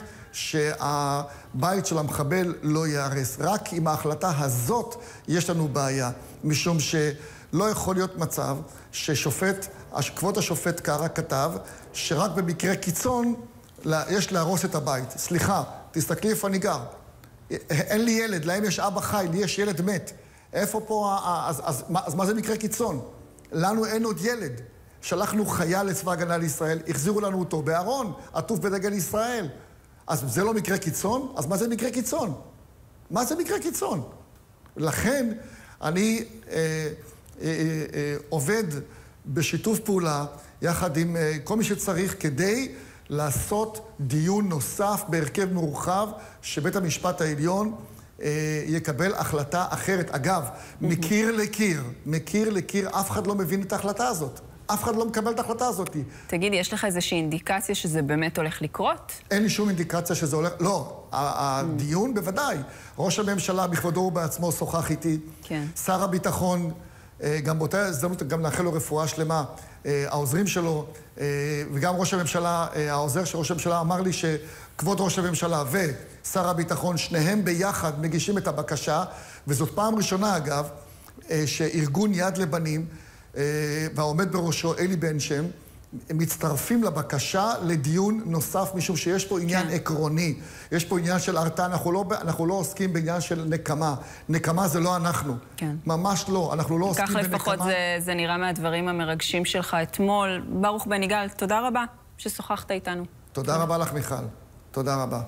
שהבית של המחבל לא יהרס. רק עם ההחלטה הזאת יש לנו בעיה, משום שלא יכול להיות מצב ששופט, כבוד השופט קרא כתב, שרק במקרה קיצון יש להרוס את הבית. סליחה, תסתכלי איפה אני גר. אין לי ילד, להם יש אבא חי, לי יש ילד מת. איפה פה, אז, אז, אז, אז מה זה מקרה קיצון? לנו אין עוד ילד. שלחנו חייל לצבא הגנה לישראל, החזירו לנו אותו בארון, עטוף בדגל ישראל. אז זה לא מקרה קיצון? אז מה זה מקרה קיצון? מה זה מקרה קיצון? לכן אני אה, אה, אה, עובד בשיתוף פעולה יחד עם אה, כל מי שצריך כדי לעשות דיון נוסף בהרכב מורחב שבית המשפט העליון אה, יקבל החלטה אחרת. אגב, מקיר לקיר, מקיר לקיר, אף אחד לא מבין את ההחלטה הזאת. אף אחד לא מקבל את ההחלטה הזאת. תגיד, יש לך איזושהי אינדיקציה שזה באמת הולך לקרות? אין לי שום אינדיקציה שזה הולך... לא, הדיון בוודאי. ראש הממשלה בכבודו ובעצמו שוחח איתי. כן. שר הביטחון, גם באותה הזדמנות, גם נאחל לו רפואה שלמה, העוזרים שלו, וגם ראש הממשלה, העוזר של ראש הממשלה אמר לי שכבוד ראש הממשלה ושר הביטחון, שניהם ביחד מגישים את הבקשה, וזאת פעם ראשונה, אגב, שארגון יד לבנים, והעומד בראשו, אלי בן שם, מצטרפים לבקשה לדיון נוסף, משום שיש פה עניין כן. עקרוני. יש פה עניין של הרתעה, אנחנו לא, אנחנו לא עוסקים בעניין של נקמה. נקמה זה לא אנחנו. כן. ממש לא, אנחנו לא עוסקים בנקמה. כך לפחות זה, זה נראה מהדברים המרגשים שלך אתמול. ברוך בן יגאל, תודה רבה ששוחחת איתנו. תודה רבה לך, מיכל. תודה רבה.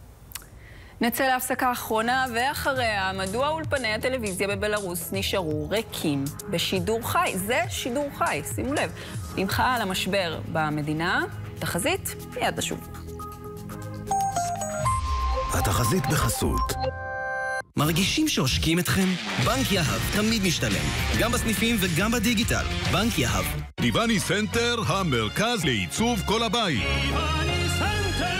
נצא להפסקה האחרונה, ואחריה, מדוע אולפני הטלוויזיה בבלרוס נשארו ריקים בשידור חי? זה שידור חי, שימו לב. במחאה על המשבר במדינה, תחזית, מיד נשוב. התחזית בחסות מרגישים שעושקים אתכם? בנק יהב תמיד משתלם, גם בסניפים וגם בדיגיטל. בנק יהב. דיווני סנטר, המרכז לעיצוב כל הבית. דיווני סנטר!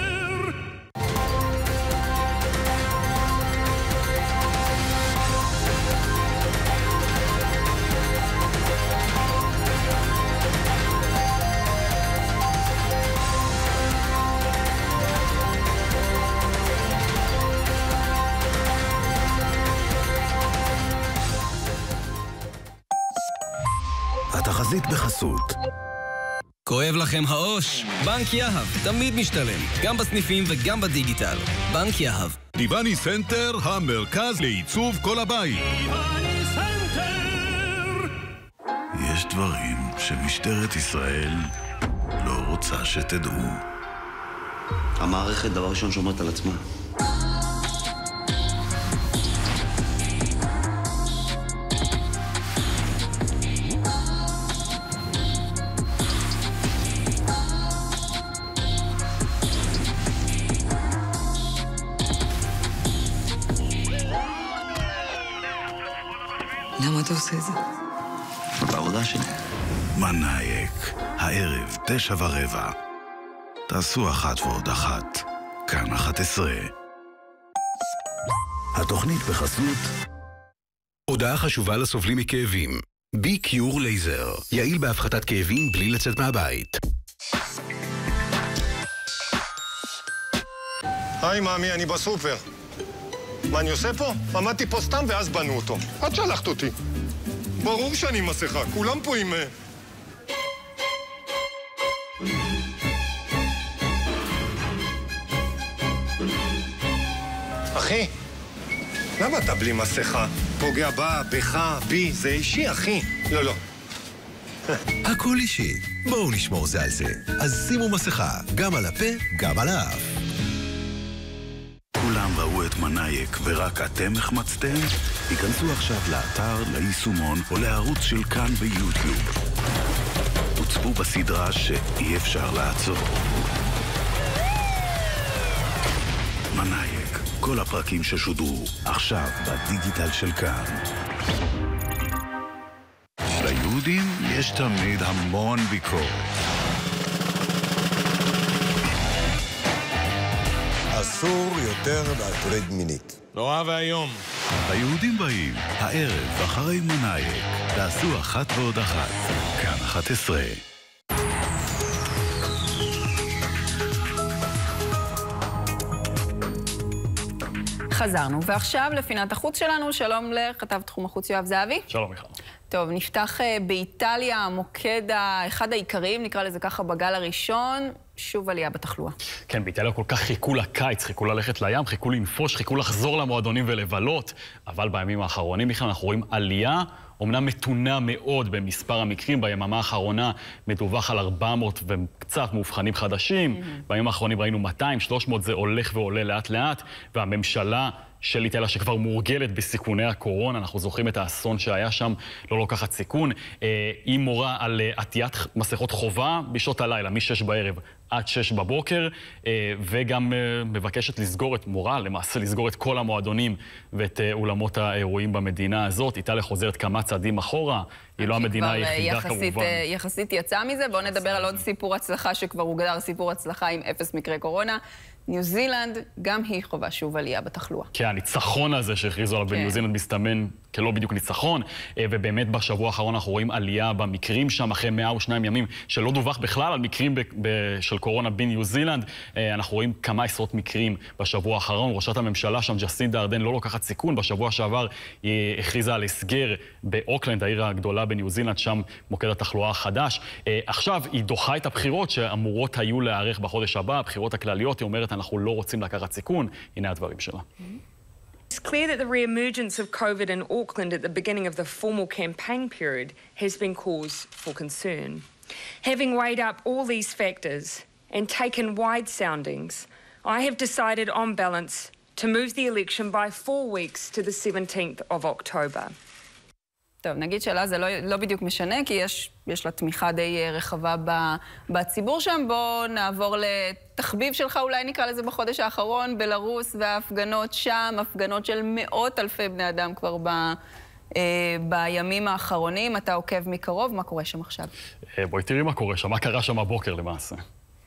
התחזית בחסות. כואב לכם העוש? בנק יהב תמיד משתלם, גם בסניפים וגם בדיגיטל. בנק יהב. דיווני סנטר, המרכז לעיצוב כל הבית. דיווני סנטר! יש דברים שמשטרת ישראל לא רוצה שתדעו. המערכת דבר ראשון שומרת על עצמה. למה אתה עושה את זה? בעבודה שלי. מנאייק, הערב תשע ורבע. תעשו אחת ועוד אחת. כאן אחת עשרה. התוכנית בחסות. הודעה חשובה לסובלים מכאבים. בי קיור לייזר. יעיל בהפחתת כאבים בלי לצאת מהבית. היי מאמי, אני בסופר. מה אני עושה פה? עמדתי פה סתם ואז בנו אותו. את שלחת אותי. ברור שאני עם מסכה, כולם פה עם... אחי, למה אתה בלי מסכה? פוגע בה, בך, בי, זה אישי, אחי. לא, לא. הכל אישי. בואו נשמור זה על זה. אז שימו מסכה, גם על הפה, גם על האף. כולם ראו את מנאייק ורק אתם החמצתם? היכנסו עכשיו לאתר, ליישומון או לערוץ של כאן ביוטיוב. וצפו בסדרה שאי אפשר לעצור. מנאייק, כל הפרקים ששודרו, עכשיו בדיגיטל של כאן. ליהודים יש תמיד המון ביקורת. אסור יותר להטריד מינית. נורא והיום. היהודים באים, הערב אחרי מנאייק. תעשו אחת ועוד אחת. כאן אחת עשרה. חזרנו, ועכשיו לפינת החוץ שלנו. שלום לכתב תחום החוץ יואב זהבי. שלום מיכל. טוב, נפתח באיטליה, המוקד האחד העיקריים, נקרא לזה ככה, בגל הראשון, שוב עלייה בתחלואה. כן, באיטליה כל כך חיכו לקיץ, חיכו ללכת לים, חיכו לנפוש, חיכו לחזור למועדונים ולבלות, אבל בימים האחרונים, מיכל, אנחנו רואים עלייה, אומנם מתונה מאוד במספר המקרים. ביממה האחרונה מדווח על ארבע מאות וקצת מאובחנים חדשים. Mm-hmm. בימים האחרונים ראינו מאתיים, שלוש מאות, זה הולך ועולה לאט לאט, והממשלה של איטליה שכבר מורגלת בסיכוני הקורונה, אנחנו זוכרים את האסון שהיה שם, לא לוקחת סיכון, היא מורה על עטיית מסכות חובה בשעות הלילה, מ-שש בערב עד שש בבוקר, וגם מבקשת לסגור את מורה, למעשה לסגור את כל המועדונים ואת אולמות האירועים במדינה הזאת. איטליה חוזרת כמה צעדים אחורה, היא לא המדינה היחידה כמובן. יחסית יצא מזה. בואו נדבר על עוד סיפור הצלחה שכבר הוגדר סיפור הצלחה עם אפס מקרי קורונה. ניו זילנד, גם היא חובה שוב עלייה בתחלואה. כן, הניצחון הזה שהכריזו עליו בניו זילנד מסתמן כלא בדיוק ניצחון, ובאמת בשבוע האחרון אנחנו רואים עלייה במקרים שם, אחרי מאה ושניים ימים שלא דווח בכלל על מקרים של קורונה בניו זילנד. אנחנו רואים כמה עשרות מקרים בשבוע האחרון. ראשת הממשלה שם, ג'סינדה ארדן, לא לוקחת סיכון. בשבוע שעבר היא הכריזה על הסגר באוקלנד, העיר הגדולה בניו זילנד, שם מוקד התחלואה החדש. עכשיו היא דוחה את הבחירות שאמורות היו להיערך בחודש הבא, הבחירות הכלליות. היא אומרת, אנחנו לא רוצים לקחת סיכון. הנה הדברים שלה. It's clear that the re-emergence of COVID in Auckland at the beginning of the formal campaign period has been cause for concern. Having weighed up all these factors and taken wide soundings, I have decided on balance to move the election by four weeks to the seventeenth of October. טוב, נגיד שלה זה לא, לא בדיוק משנה, כי יש, יש לה תמיכה די רחבה בציבור שם. בואו נעבור לתחביב שלך, אולי נקרא לזה בחודש האחרון, בלרוס וההפגנות שם, הפגנות של מאות אלפי בני אדם כבר ב, אה, בימים האחרונים. אתה עוקב מקרוב, מה קורה שם עכשיו? אה, בואי תראי מה קורה שם, מה קרה שם הבוקר למעשה.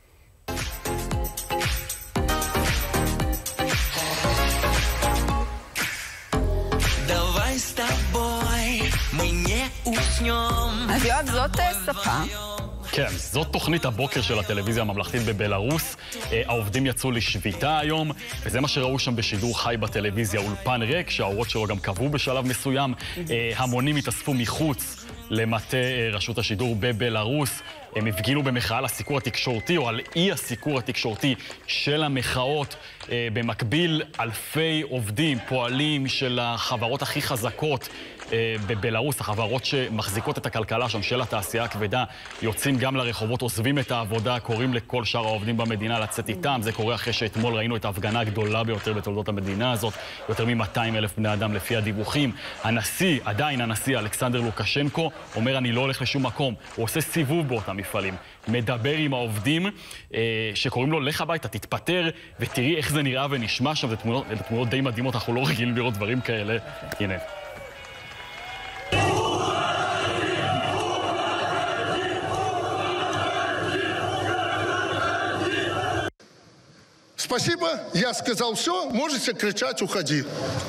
אז יואב, זאת ספה. כן, זאת תוכנית הבוקר של הטלוויזיה הממלכתית בבלרוס. העובדים יצאו לשביתה היום, וזה מה שראו שם בשידור חי בטלוויזיה. אולפן ריק, שהאורות שלו גם קבעו בשלב מסוים. המונים התאספו מחוץ למטה רשות השידור בבלרוס. הם הפגינו במחאה על הסיקור התקשורתי, או על אי הסיקור התקשורתי של המחאות. במקביל, אלפי עובדים, פועלים של החברות הכי חזקות בבלרוס, החברות שמחזיקות את הכלכלה שם של התעשייה הכבדה, יוצאים גם לרחובות, עוזבים את העבודה, קוראים לכל שאר העובדים במדינה לצאת איתם. זה קורה אחרי שאתמול ראינו את ההפגנה הגדולה ביותר בתולדות המדינה הזאת, יותר מ-מאתיים אלף בני אדם לפי הדיווחים. הנשיא, עדיין הנשיא אלכסנדר לוקשנקו, אומר אני לא הולך לשום מקום. הוא עושה סיבוב באותם מפעלים, מדבר עם העובדים שקוראים לו לך הביתה, תתפטר ותראי איך זה נראה ונשמע שם. זה תמונות, זה תמונות די מדהימות, אנחנו לא רגילים לראות דברים כאלה. הנה. Спасибо, я сказал все, можете кричать, уходи.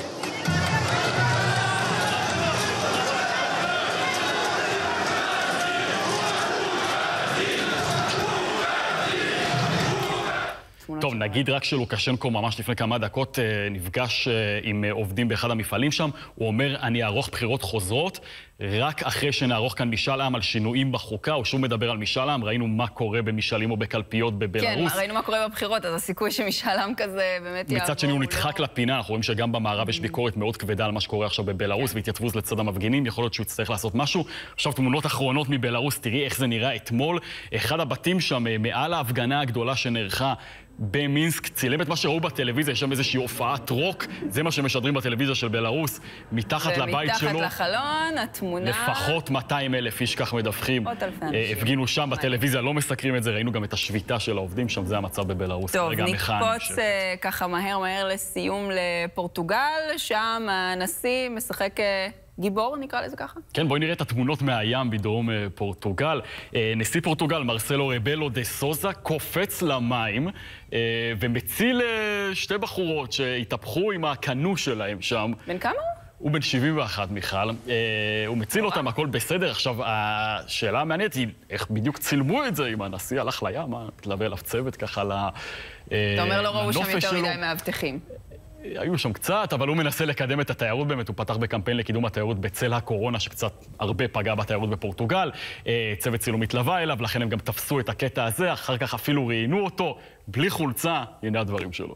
טוב, נגיד רק שלוקשנקו ממש לפני כמה דקות נפגש עם עובדים באחד המפעלים שם. הוא אומר, אני אערוך בחירות חוזרות רק אחרי שנערוך כאן משאל עם על שינויים בחוקה. הוא שוב מדבר על משאל עם, ראינו מה קורה במשאלים או בקלפיות בבלרוס. כן, ראינו מה קורה בבחירות, אז הסיכוי שמשאל עם כזה באמת יעבור. מצד שני הוא נדחק לפינה, אנחנו רואים שגם במערב יש ביקורת מאוד כבדה על מה שקורה עכשיו בבלרוס, והתייצבו לצד המפגינים, יכול להיות שהוא יצטרך לעשות משהו. עכשיו תמונות אחרונות מבלרוס, תראי איך זה נראה אתמול. אחד הבתים שם, מעל ההפגנה הגדולה שנערכה במינסק, צילם את מה שראו בטלוויזיה, יש שם איזושהי הופעת רוק, זה מה שמשדרים בטלוויזיה של בלרוס, מתחת לבית שלו. ומתחת לחלון, התמונה... לפחות מאתיים אלף איש כך מדווחים. הפגינו שם בטלוויזיה, לא מסקרים את זה, ראינו גם את השביתה של העובדים שם, זה המצב בבלרוס. טוב, נקפוץ ככה מהר מהר לסיום לפורטוגל, שם הנשיא משחק... גיבור, נקרא לזה ככה? כן, בואי נראה את התמונות מהים בדרום פורטוגל. נשיא פורטוגל, מרסלו רבלו דה סוזה, קופץ למים ומציל שתי בחורות שהתהפכו עם הקנו שלהם שם. בן כמה? הוא בן שבעים ואחת, מיכל. הוא מציל אותם, הכל בסדר. עכשיו, השאלה המעניינת היא, איך בדיוק צילמו את זה אם הנשיא הלך לים, מתלווה אליו צוות ככה לנופש שלו. אתה אומר, לא ראו שם יותר מדי מאבטחים. היו שם קצת, אבל הוא מנסה לקדם את התיירות באמת. הוא פתח בקמפיין לקידום התיירות בצל הקורונה, שקצת הרבה פגע בתיירות בפורטוגל. צוות צילום התלווה אליו, לכן הם גם תפסו את הקטע הזה, אחר כך אפילו ראיינו אותו, בלי חולצה, הנה הדברים שלו.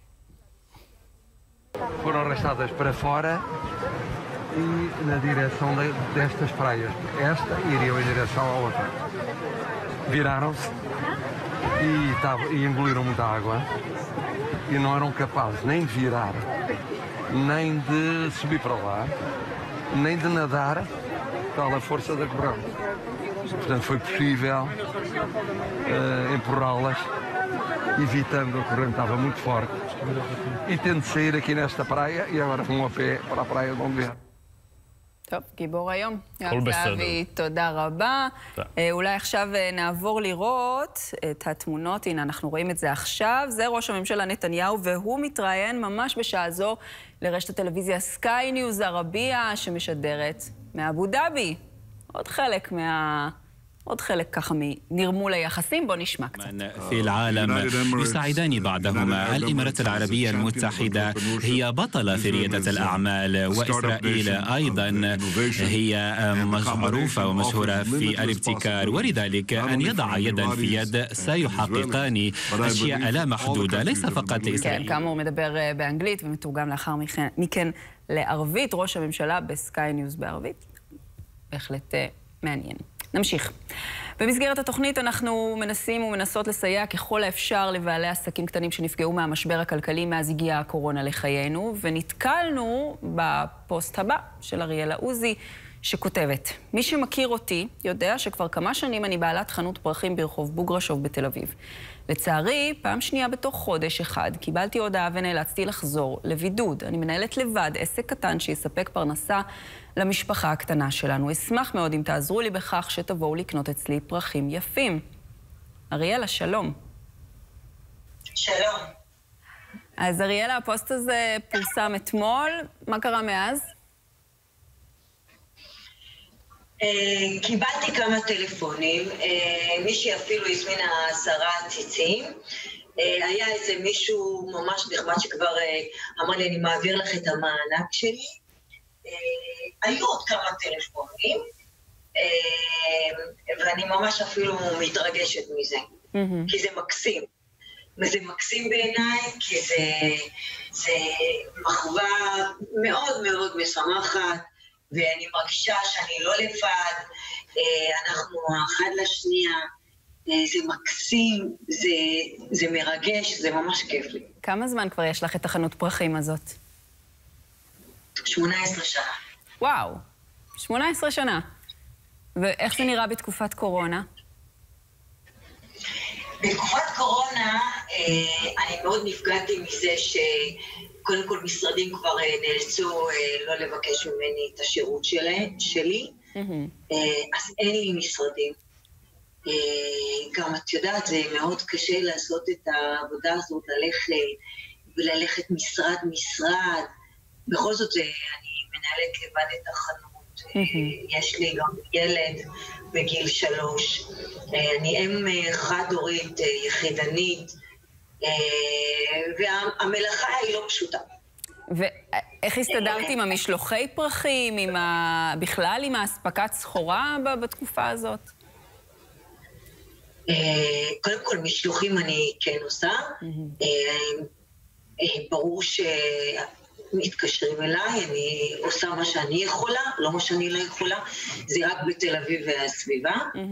Foram arrastadas para fora e na direção destas praias. Esta iriam em direção à outra. Viraram-se e, e engoliram muita água. E não eram capazes nem de virar, nem de subir para lá, nem de nadar, tal a força da corrente. Portanto, foi possível uh, empurrá-las, evitando a corrente, estava muito forte, e tendo de sair aqui nesta praia, e agora vão a pé para a praia de onde vieram. טוב, גיבור היום. יואב זהבי, תודה רבה. אולי עכשיו נעבור לראות את התמונות. הנה, אנחנו רואים את זה עכשיו. זה ראש הממשלה נתניהו, והוא מתראיין ממש בשעה זו לרשת הטלוויזיה סקיי ניוז ערבייה, שמשדרת מאבו דאבי. עוד חלק מה... עוד חלק ככה מנרמול היחסים, בוא נשמע קצת. في العالم يساعدان بعضهما. الإمارات العربية المتحدة هي بطلة في ريادة الأعمال، وإسرائيل أيضا هي معروفة ومشهورة في الابتكار، ولذلك أن يضع يدا في يد سيحققان أشياء لا محدودة ليس فقط لإسرائيل. כן, כאמור מדבר באנגלית ומתורגם לאחר מכן לערבית, ראש הממשלה בסקיי ניוז בערבית. בהחלט מעניין. נמשיך. במסגרת התוכנית אנחנו מנסים ומנסות לסייע ככל האפשר לבעלי עסקים קטנים שנפגעו מהמשבר הכלכלי מאז הגיעה הקורונה לחיינו, ונתקלנו בפוסט הבא של אריאלה עוזי, שכותבת, מי שמכיר אותי יודע שכבר כמה שנים אני בעלת חנות פרחים ברחוב בוגרשוב בתל אביב. לצערי, פעם שנייה בתוך חודש אחד, קיבלתי הודעה ונאלצתי לחזור לבידוד. אני מנהלת לבד עסק קטן שיספק פרנסה למשפחה הקטנה שלנו. אשמח מאוד אם תעזרו לי בכך שתבואו לקנות אצלי פרחים יפים. אריאלה, שלום. שלום. אז אריאלה, הפוסט הזה פורסם אתמול. מה קרה מאז? קיבלתי כמה טלפונים, מישהי אפילו הזמינה עשרה ציצים, היה איזה מישהו ממש נחמד שכבר אמר לי, אני מעביר לך את המענק שלי, היו עוד כמה טלפונים, ואני ממש אפילו מתרגשת מזה, כי זה מקסים. וזה מקסים בעיניי, כי זה, זה מחווה מאוד מאוד משמחת, ואני מרגישה שאני לא לבד, אנחנו אחד לשנייה, זה מקסים, זה, זה מרגש, זה ממש כיף לי. כמה זמן כבר יש לך את החנות פרחים הזאת? שמונה עשרה שנה. וואו, שמונה עשרה שנה. ואיך זה נראה בתקופת קורונה? בתקופת קורונה אני מאוד נפגעתי מזה שקודם כל משרדים כבר נאלצו לא לבקש ממני את השירות שלי, אז אין לי משרדים. גם את יודעת, זה מאוד קשה לעשות את העבודה הזאת, ללכת וללכת משרד משרד. בכל זאת אני מנהלת לבד את החנות. יש לי גם ילד בגיל שלוש, אני אם חד-הורית, יחידנית, והמלאכה היא לא פשוטה. ואיך הסתדרת עם המשלוחי פרחים, עם ה... בכלל עם האספקת סחורה בתקופה הזאת? קודם כל, משלוחים אני כן עושה. ברור ש... מתקשרים אליי, אני עושה מה שאני יכולה, לא מה שאני לא יכולה, זה רק בתל אביב והסביבה.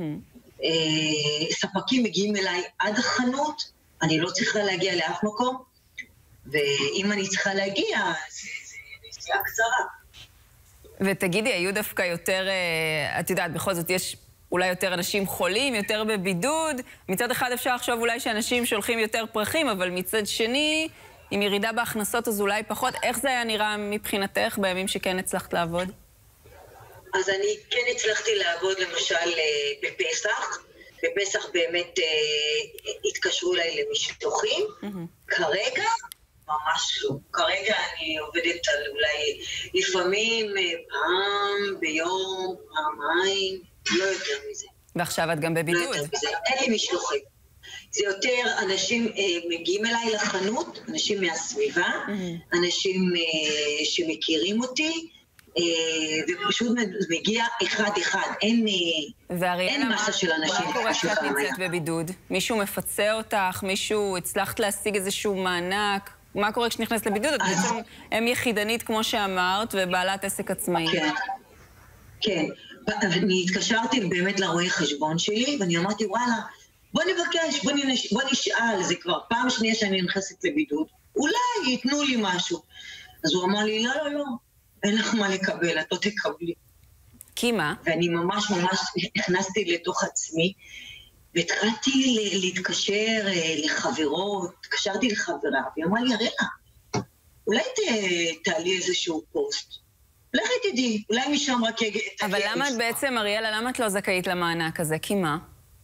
ספקים מגיעים אליי עד החנות, אני לא צריכה להגיע לאף מקום, ואם אני צריכה להגיע, זה נסיעה קצרה. ותגידי, היו דווקא יותר, את יודעת, בכל זאת יש אולי יותר אנשים חולים, יותר בבידוד, מצד אחד אפשר לחשוב אולי שאנשים שולחים יותר פרחים, אבל מצד שני, עם ירידה בהכנסות, אז אולי פחות. איך זה היה נראה מבחינתך בימים שכן הצלחת לעבוד? אז אני כן הצלחתי לעבוד למשל בפסח. בפסח באמת התקשרו אליי למשלוחים. כרגע, ממש לא. כרגע אני עובדת על אולי לפעמים פעם ביום, פעמיים, לא יותר מזה. ועכשיו את גם בבידוד. לא יותר מזה. אין לי משלוחים. זה יותר אנשים אה, מגיעים אליי לחנות, אנשים מהסביבה, mm-hmm. אנשים אה, שמכירים אותי, אה, ופשוט מגיע אחד-אחד, אין, אה, אין מסה של אנשים. מה קורה כשאת נמצאת בבידוד? מישהו מפצה אותך? מישהו הצלחת להשיג איזשהו מענק? מה קורה כשנכנסת לבידוד? את בעצם הם יחידנית, כמו שאמרת, ובעלת עסק עצמאי. כן, כן. אני התקשרתי באמת לרואי חשבון שלי, ואני אמרתי, וואלה, בוא נבקש, בוא, נש... בוא נשאל, זה כבר פעם שנייה שאני נכנסת לבידוד, אולי ייתנו לי משהו. אז הוא אמר לי, לא, לא, לא, אין לך מה לקבל, את לא תקבלי. כי מה? ואני ממש ממש נכנסתי לתוך עצמי, והתחלתי להתקשר לחברות, התקשרתי לחברה, והיא אמרה לי, אריאלה, אולי ת... תעלי איזשהו פוסט. לכי תדעי, אולי משם רק יגיד... אבל למה את בעצם, אריאלה, למה את לא זכאית למענק הזה? כי מה?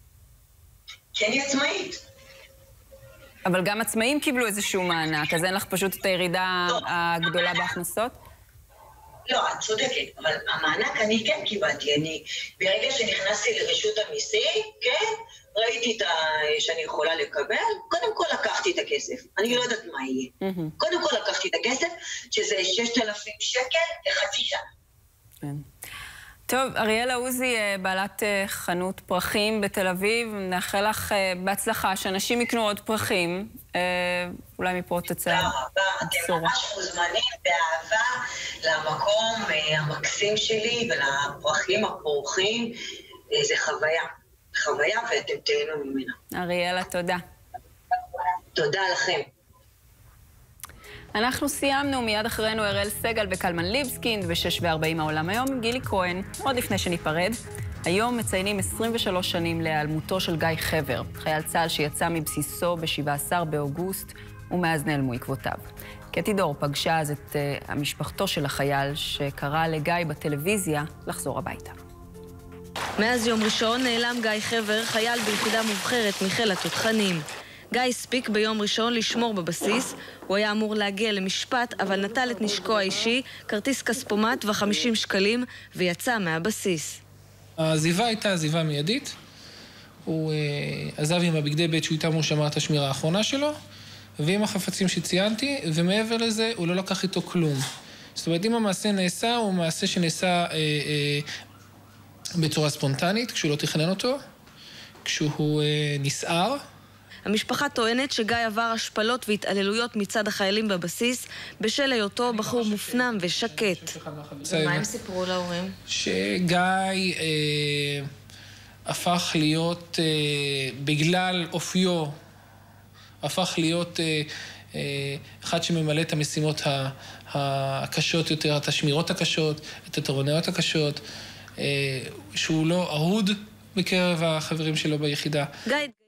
כי אני עצמאית. אבל גם עצמאים קיבלו איזשהו מענק, אז אין לך פשוט את הירידה הגדולה בהכנסות? לא, את צודקת, אבל המענק אני כן קיבלתי. אני, ברגע שנכנסתי לרשות המיסים, כן, ראיתי שאני יכולה לקבל, קודם כל לקחתי את הכסף. אני לא יודעת מה יהיה. קודם כל לקחתי את הכסף, שזה ששת אלפים שקל לחצי שנה. כן. טוב, אריאלה עוזי, בעלת חנות פרחים בתל אביב, נאחל לך בהצלחה שאנשים יקנו עוד פרחים, אולי מפה תצא בשורה. אתם ממש מוזמנים באהבה למקום המקסים שלי ולפרחים הפורחים, זה חוויה, חוויה ואתם תהנו ממנה. אריאלה, תודה. תודה לכם. אנחנו סיימנו, מיד אחרינו אראל סגל וקלמן ליבסקינד, ב-שש וארבעים העולם היום עם גילי כהן. עוד לפני שניפרד, היום מציינים עשרים ושלוש שנים להיעלמותו של גיא חבר, חייל צה"ל שיצא מבסיסו ב-שבעה עשר באוגוסט, ומאז נעלמו עקבותיו. קטי דור פגשה אז את uh, המשפחתו של החייל, שקרא לגיא בטלוויזיה לחזור הביתה. מאז יום ראשון נעלם גיא חבר, חייל ביחידה מובחרת מחיל התותחנים. גיא הספיק ביום ראשון לשמור בבסיס, הוא היה אמור להגיע למשפט, אבל נטל את נשקו האישי, כרטיס כספומט ו-חמישים שקלים, ויצא מהבסיס. העזיבה הייתה עזיבה מיידית. הוא אה, עזב עם הבגדי בית שהוא איתם הוא שמר את השמירה האחרונה שלו, ועם החפצים שציינתי, ומעבר לזה הוא לא לקח איתו כלום. זאת אומרת, אם המעשה נעשה, הוא מעשה שנעשה אה, אה, בצורה ספונטנית, כשהוא לא תכנן אותו, כשהוא אה, נסער. המשפחה טוענת שגיא עבר השפלות והתעללויות מצד החיילים בבסיס, בשל היותו בחור מופנם ושקט. ומה הם סיפרו להורים? שגיא אה, הפך להיות, אה, בגלל אופיו, הפך להיות אה, אה, אחד שממלא את המשימות הקשות יותר, את השמירות הקשות, את התורנויות הקשות, אה, שהוא לא אהוד בקרב החברים שלו ביחידה. גיא